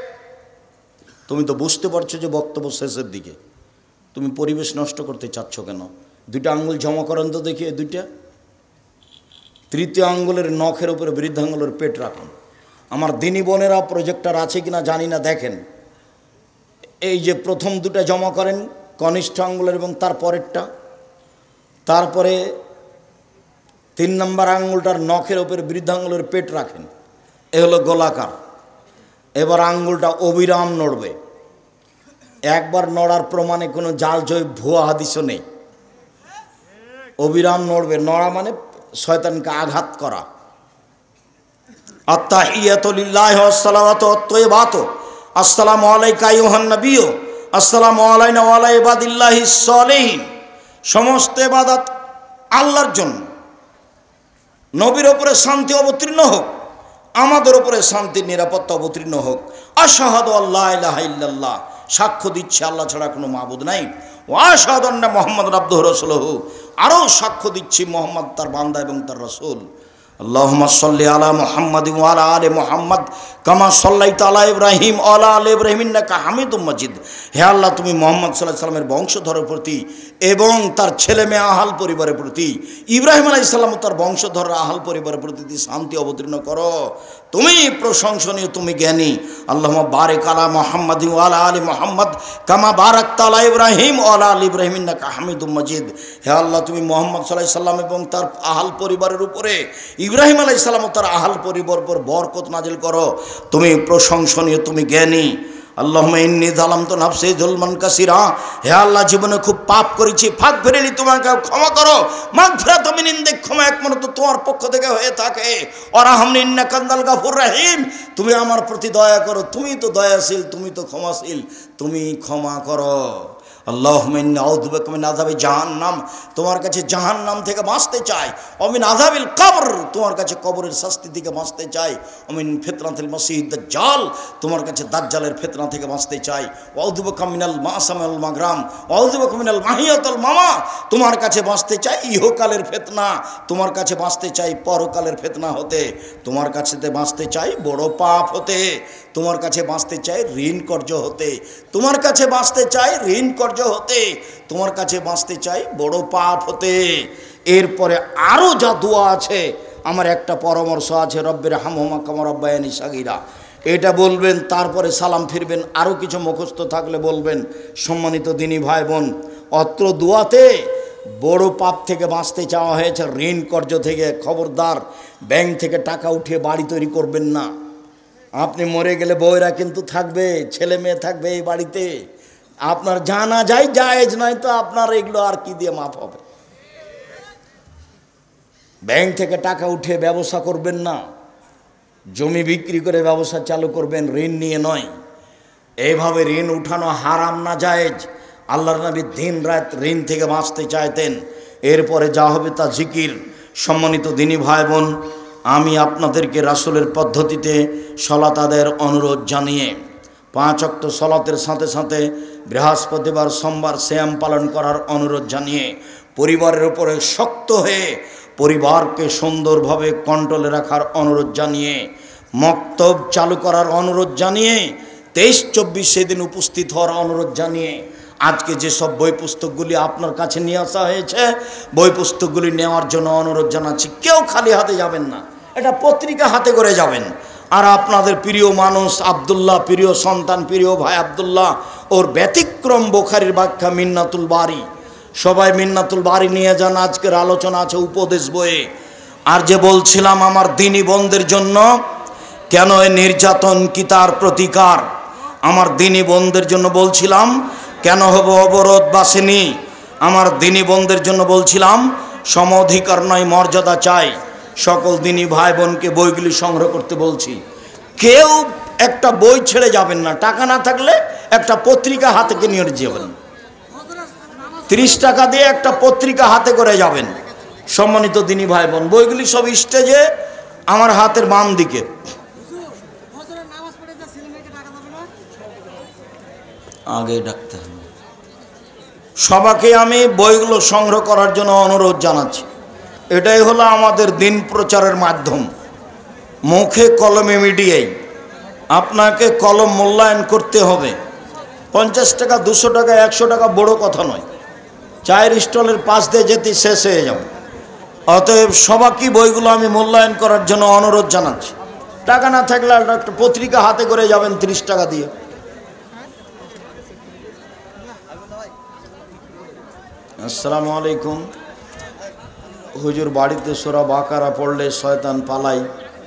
তুমি তো বুঝতে পারছো যে বক্তব্য শেষের দিকে, তুমি পরিবেশ নষ্ট করতে চাচ্ছ কেন? দুইটা আঙ্গুল জমা করেন তো দেখি, দুইটা। তৃতীয় আঙ্গুলের নখের উপরে বৃদ্ধাঙ্গুলের পেট রাখুন। আমার দিনী বোনেরা প্রজেক্টর আছে কিনা জানি না, দেখেন। এই যে প্রথম দুটা জমা করেন, কনিষ্ঠ আঙ্গুলের এবং তার পরেরটা, তারপরে 3 নম্বর আঙ্গুলটার নখের উপরে বৃদ্ধাঙ্গুলের পেট রাখেন, এ হলো গোলাকার। এবার আঙ্গুলটা অবিরাম নড়বে, একবার নড়ার প্রমাণে কোনো জাল জয় ভুয়া হাদিসও নেই। অবিরাম নড়বে, নড়া মানে শয়তানকে আঘাত করা। আত্তাহিয়াতু লিল্লাহি ওয়াস সালাওয়াতু ওয়াত তাইয়্যিবাতু, আসসালামু আলাইকা আইয়ুহান নাবিয়্যু, আসসালামু আলাইনা ওয়া আলা ইবাদিল্লাহিস সালিহিন। সমস্ত ইবাদত আল্লাহর জন্য। নবীর উপরে শান্তি অবতীর্ণ হোক, আমাদের উপরে শান্তির নিরাপত্তা অবতীর্ণ হোক। আশহাদু আল্লা ইলাহা ইল্লাল্লাহ, সাক্ষ্য দিচ্ছে আল্লাহ ছাড়া কোনো মাবুদ নাই। ওয়া আশহাদু আন্না মুহাম্মাদুর আবদুহু রাসূলুহু, আরও সাক্ষ্য দিচ্ছি মুহাম্মদ তার বান্দা এবং তার রাসূল। আল্লাহুম্মা সাল্লি আলা মুহাম্মাদিন ওয়া আলা আলি মুহাম্মাদ কামা সাল্লাইতা আলা ইব্রাহিম ওয়া আলা আলি ইব্রাহিম ইন্নাকা হামিদুম মাজিদ। হে আল্লাহ, তুমি মুহাম্মদ সাল্লাল্লাহু আলাইহি সাল্লামের বংশধরের প্রতি এবং তার ছেলে মেয়ে আহাল পরিবারের প্রতি, ইব্রাহিম আলাইহিস সালাম তার বংশধর আহাল পরিবারের প্রতি শান্তি অবতীর্ণ করো। তুমি প্রশংসনীয়, তুমি জ্ঞানী। আল্লাহুম্মা বারিক আলা মুহাম্মাদিন ওয়া আলা আলি মুহাম্মাদ কামা বারাকতা আলা ইব্রাহিম ওয়া আলা আলি ইব্রাহিম ইন্নাকা হামিদুম মাজিদ। হে আল্লাহ, তুমি মুহাম্মদ সাল্লাল্লাহু আলাইহি সাল্লাম এবং তার আহল পরিবারের উপরে, ইব্রাহিম আলাইহিস সালাম ও তার আহল পরিবারের উপর বরকত নাজিল করো। তুমি প্রশংসনীয়, তুমি জ্ঞানী। আল্লাহুম্মা ইন্নী যালামতু নাফসি যুলমান কাসীরা। হে আল্লাহ, জীবনে খুব পাপ করেছি, ফাঁক ফেরেলি, তোমাকে ক্ষমা করো। মাগফিরাত মিন ইনদিক, ক্ষমা একমাত্র তোমার পক্ষ থেকে হয়ে থাকে। ওয়ারহামনি ইন্নাকা আনতাল গাফুর রহিম, তুমি আমার প্রতি দয়া করো, তুমি তো দয়াশীল, তুমি তো ক্ষমাশীল, তুমি ক্ষমা করো। আল্লাহুম্মা ইন্নী আউযু বিকা মিন আযাবি জাহান্নাম, তোমার কাছে জাহান্নাম থেকে বাঁচতে চাই। ওয়া মিন আযাবিল কবর, তোমার কাছে কবরের শাস্তি থেকে বাঁচতে চাই। ওয়া মিন ফিতনাতিল মাসিহিদ দাজ্জাল, তোমার কাছে দাজ্জালের ফিতনা থেকে বাঁচতে চাই। ওয়া আউযু বিকা মিনাল মাসাম ওয়াল মাগরাম, ওয়া আউযু বিকা মিনাল মাহিয়াতুল মামা, তোমার কাছে বাঁচতে চাই ইহকালের ফিতনা, তোমার কাছে বাঁচতে চাই পরকালের ফিতনা হতে, তোমার কাছে বাঁচতে চাই বড় পাপ হতে, তোমার কাছে বাঁচতে চাই ঋণ কর্য হতে, তোমার কাছে বাঁচতে চাই ঋণ কর্য হতে, তোমার কাছে বাঁচতে চাই বড় পাপ হতে। এরপরে আরও যা দোয়া আছে, আমার একটা পরামর্শ আছে, রব্বির হামহুমা কামা রাব্বায়ানি সাগীরা, এটা বলবেন, তারপরে সালাম ফিরবেন। আরও কিছু মুখস্থ থাকলে বলবেন। সম্মানিত দিনী ভাই বোন, অত্র দোয়াতে বড় পাপ থেকে বাঁচতে চাওয়া হয়েছে, ঋণ কর্য থেকে। খবরদার ব্যাংক থেকে টাকা উঠিয়ে বাড়ি তৈরি করবেন না। আপনি মরে গেলে বউরা কিন্তু থাকবে, ছেলে মেয়ে থাকবে এই বাড়িতে, আপনার জানা যায় জায়েজ নয়, তো আপনার এগুলো আর কি দিয়ে মাফ হবে? ব্যাংক থেকে টাকা উঠিয়ে ব্যবসা করবেন না, জমি বিক্রি করে ব্যবসা চালু করবেন, ঋণ নিয়ে নয়। এইভাবে ঋণ উঠানো হারাম না জায়েজ। আল্লাহর নবী দিন রাত ঋণ থেকে বাঁচতে চাইতেন। এরপরে যা হবে তা জিকির। সম্মানিত দিনী ভাই বোন, আমি আপনাদেরকে রাসূলের পদ্ধতিতে সলাত আদায়ের অনুরোধ জানিয়ে 5 ওয়াক্ত সলাতের সাথে সাথে বৃহস্পতিবার সোমবার সিয়াম পালন করার অনুরোধ জানিয়ে, পরিবারের উপরে শক্ত হয়ে পরিবারকে সুন্দরভাবে কন্ট্রোলে রাখার অনুরোধ জানিয়ে, মক্তব চালু করার অনুরোধ জানিয়ে, 23-24 সেদিন উপস্থিত হওয়ার অনুরোধ জানিয়ে, আজকে যেসব বই পুস্তকগুলি আপনার কাছে নিয়ে আসা হয়েছে, বই পুস্তকগুলি নেওয়ার জন্য অনুরোধ জানাচ্ছি। কেউ খালি হাতে যাবেন না, এটা পত্রিকা হাতে করে যাবেন। আর আপনাদের প্রিয় মানুষ আব্দুল্লাহ, প্রিয় সন্তান, প্রিয় ভাই আব্দুল্লাহ, ওর ব্যতিক্রম বুখারীর ব্যাখ্যা মিন্নাতুল বারী, সবাই মিন্নাতুল বারী নিয়ে যান। আজকের আলোচনা আছে উপদেশ বইয়ে। আর যে বলছিলাম আমার দিনী বোনদের জন্য কেন এই নির্যাতন, কি তার প্রতিকার, আমার দিনী বোনদের জন্য বলছিলাম কেন হব অবরোধ বাসিনী, আমার দিনী বোনদের জন্য বলছিলাম সম অধিকার নয়, মর্যাদা চাই। সকল দিনী ভাই বোনকে বইগুলি সংগ্রহ করতে বলছি। কেউ একটা বই ছেড়ে যাবেন না। টাকা না থাকলে একটা পত্রিকা হাতে নিয়ে যাবেন, 30 টাকা দিয়ে একটা পত্রিকা হাতে করে যাবেন। সম্মানিত দিনী ভাই বোন, বইগুলি সব স্টেজে আমার হাতের বাম দিকে। আগে ডাকতে হবে। সবাইকে আমি বইগুলো সংগ্রহ করার জন্য অনুরোধ জানাচ্ছি। এটাই হলো আমাদের দিন প্রচারের মাধ্যম, মুখে কলমে মিডিয়ায়। আপনাকে কলম মূল্যায়ন করতে হবে। 50 টাকা, 200 টাকা, 100 টাকা বড় কথা নয়। চায়ের স্টলের পাশ দিয়ে যেতে শেষ হয়ে যাবে। অতএব সবাইকে বইগুলো আমি মূল্যায়ন করার জন্য অনুরোধ জানাচ্ছি। টাকা না থাকলে একটা পত্রিকা হাতে করে যাবেন 30 টাকা দিয়ে। আসসালামু আলাইকুম। হুজুর, বাড়িতে সূরা বাকারা পড়লে শয়তান পালায়,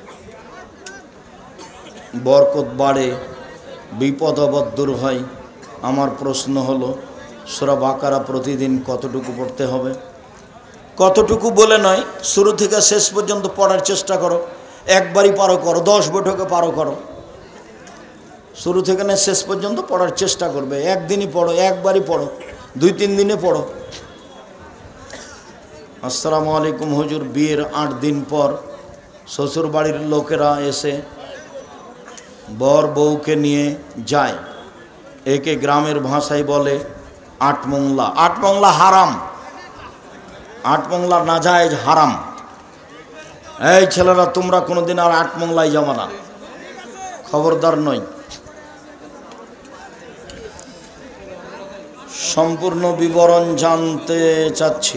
বরকত বাড়ে, বিপদ আপদ দূর হয়। আমার প্রশ্ন হলো, সূরা বাকারা প্রতিদিন কতটুকু পড়তে হবে? কতটুকু বলে নয়, শুরু থেকে শেষ পর্যন্ত পড়ার চেষ্টা করো। একবারই পারো করো, 10 বৈঠকে পারো করো। শুরু থেকে না শেষ পর্যন্ত পড়ার চেষ্টা করবে। একদিনই পড়ো, একবারই পড়ো, 2-3 দিনে পড়ো। আসসালামু আলাইকুম হুজুর, বিয়ের 8 দিন পর শ্বশুর বাড়ির লোকেরা এসে বর বউকে নিয়ে যায়। একে গ্রামের ভাষায় বলে 8 মোংলা। 8 মোংলা হারাম, 8 মোংলা নাজায়েজ, হারাম। এই ছেলেরা, তোমরা কোনোদিন আর 8 মোংলায় যাবে না, খবরদার নয়। সম্পূর্ণ বিবরণ জানতে চাচ্ছি।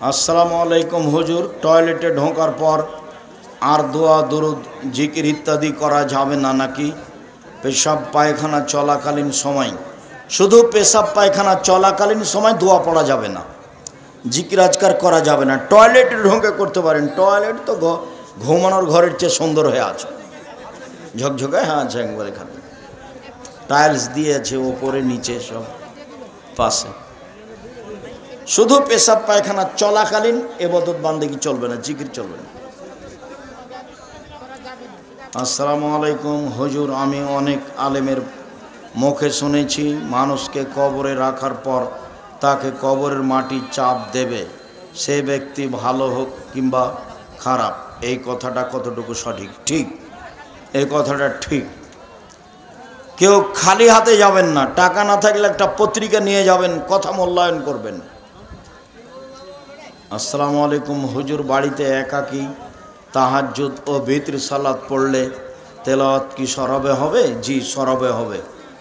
আসসালামু আলাইকুম হুজুর, টয়লেটে ঢোকার পর আর দোয়া দুরুদ জিকির ইত্যাদি করা যাবে না নাকি? পেশাব পায়খানা চলাকালীন সময়, শুধু পেশাব পায়খানা চলাকালীন সময় দোয়া পড়া যাবে না, জিকির আজকার করা যাবে না। টয়লেটে ঢোকে করতে পারেন, টয়লেট তো ঘুমানোর ঘরের চেয়ে সুন্দর হয়ে আছে, ঝকঝকে হ্যাঁ আছে, একবার এখানে টাইলস দিয়েছে ওপরে নিচে সব পাশে। শুধু পেশাব পায়খানা চলাকালীন ইবাদত বান্দেগি চলবে না, জিকির চলবে না। আসসালামু আলাইকুম হুজুর, আমি অনেক আলেমের মুখে শুনেছি মানুষকে কবরে রাখার পর তাকে কবরের মাটি চাপ দেবে, সে ব্যক্তি ভালো হোক কিংবা খারাপ, এই কথাটা কতটুকু সঠিক? ঠিক, এই কথাটা ঠিক। কেউ খালি হাতে যাবেন না, টাকা না থাকলে একটা পত্রিকা নিয়ে যাবেন, কথা মূল্যায়ন করবেন। আসসালামু আলাইকুম হুজুর, বাড়িতে একাকী তাহাজ্জুদ ও বিতর সালাত পড়লে তেলাওয়াত কি সরবে হবে? জি, সরবে হবে।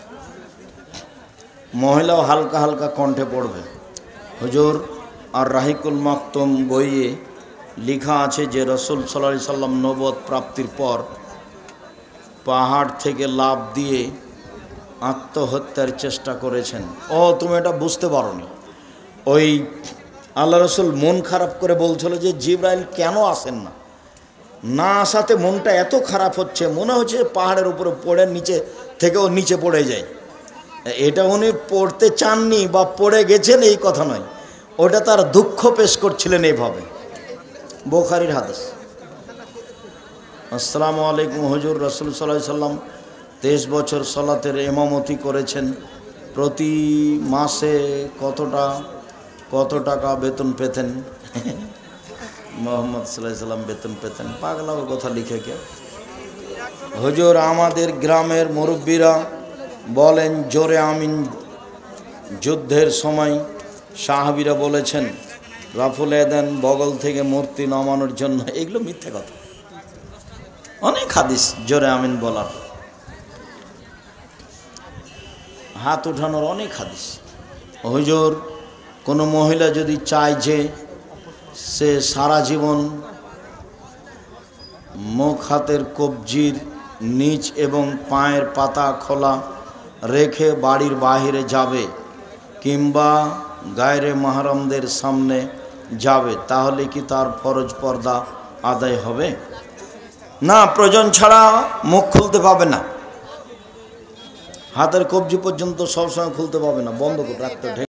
মহিলাও হালকা হালকা কণ্ঠে পড়বে। হুজুর, আর রাহিকুল মাকতুম বইয়ে লেখা আছে যে রাসূল সাল্লাল্লাহু আলাইহি সাল্লাম নবুয়ত প্রাপ্তির পর পাহাড় থেকে লাফ দিয়ে আত্মহত্যার চেষ্টা করেছেন। ও, তুমি এটা বুঝতে পারোনি। ওই আল্লাহ রসুল মন খারাপ করে বলছিল যে জিবরাইল কেন আসেন না, না আসাতে মনটা এত খারাপ হচ্ছে, মনে হচ্ছে পাহাড়ের উপরে পড়ে নিচে থেকেও নিচে পড়ে যায়। এটা উনি পড়তে চাননি বা পড়ে গেছেন এই কথা নয়, ওটা তার দুঃখ পেশ করছিলেন এইভাবে। বুখারীর হাদিস। আসসালামু আলাইকুম হুজুর, রাসূল সাল্লাল্লাহু আলাইহি সাল্লাম 23 বছর সালাতের ইমামতি করেছেন, প্রতি মাসে কত টাকা বেতন পেতেন? মোহাম্মদ সাল্লাল্লাহু আলাইহি সাল্লাম বেতন পেতেন? পাগলাও কথা লিখে কে? হুজুর, আমাদের গ্রামের মুরব্বীরা বলেন জোরে আমিন। যুদ্ধের সময় সাহাবীরা বলেছেন রাফুলে দেন বগল থেকে মূর্তি নামানোর জন্য। এগুলো মিথ্যে কথা, অনেক হাদিস জোরে আমিন বলার, হাত উঠানোর অনেক হাদিস। হুজুর, কোনো মহিলা যদি চায় যে সে সারা জীবন মুখ হাতের কবজির নিচ এবং পায়ের পাতা খোলা রেখে বাড়ির বাহিরে যাবে কিংবা গায়রে মাহরমদের সামনে যাবে, তাহলে কি তার ফরজ পর্দা আদায় হবে? না, প্রয়োজন ছাড়া মুখ খুলতে পাবে না, হাতের কবজি পর্যন্ত সবসময় খুলতে পাবে না, বন্ধ করে রাখতে, ঢেকে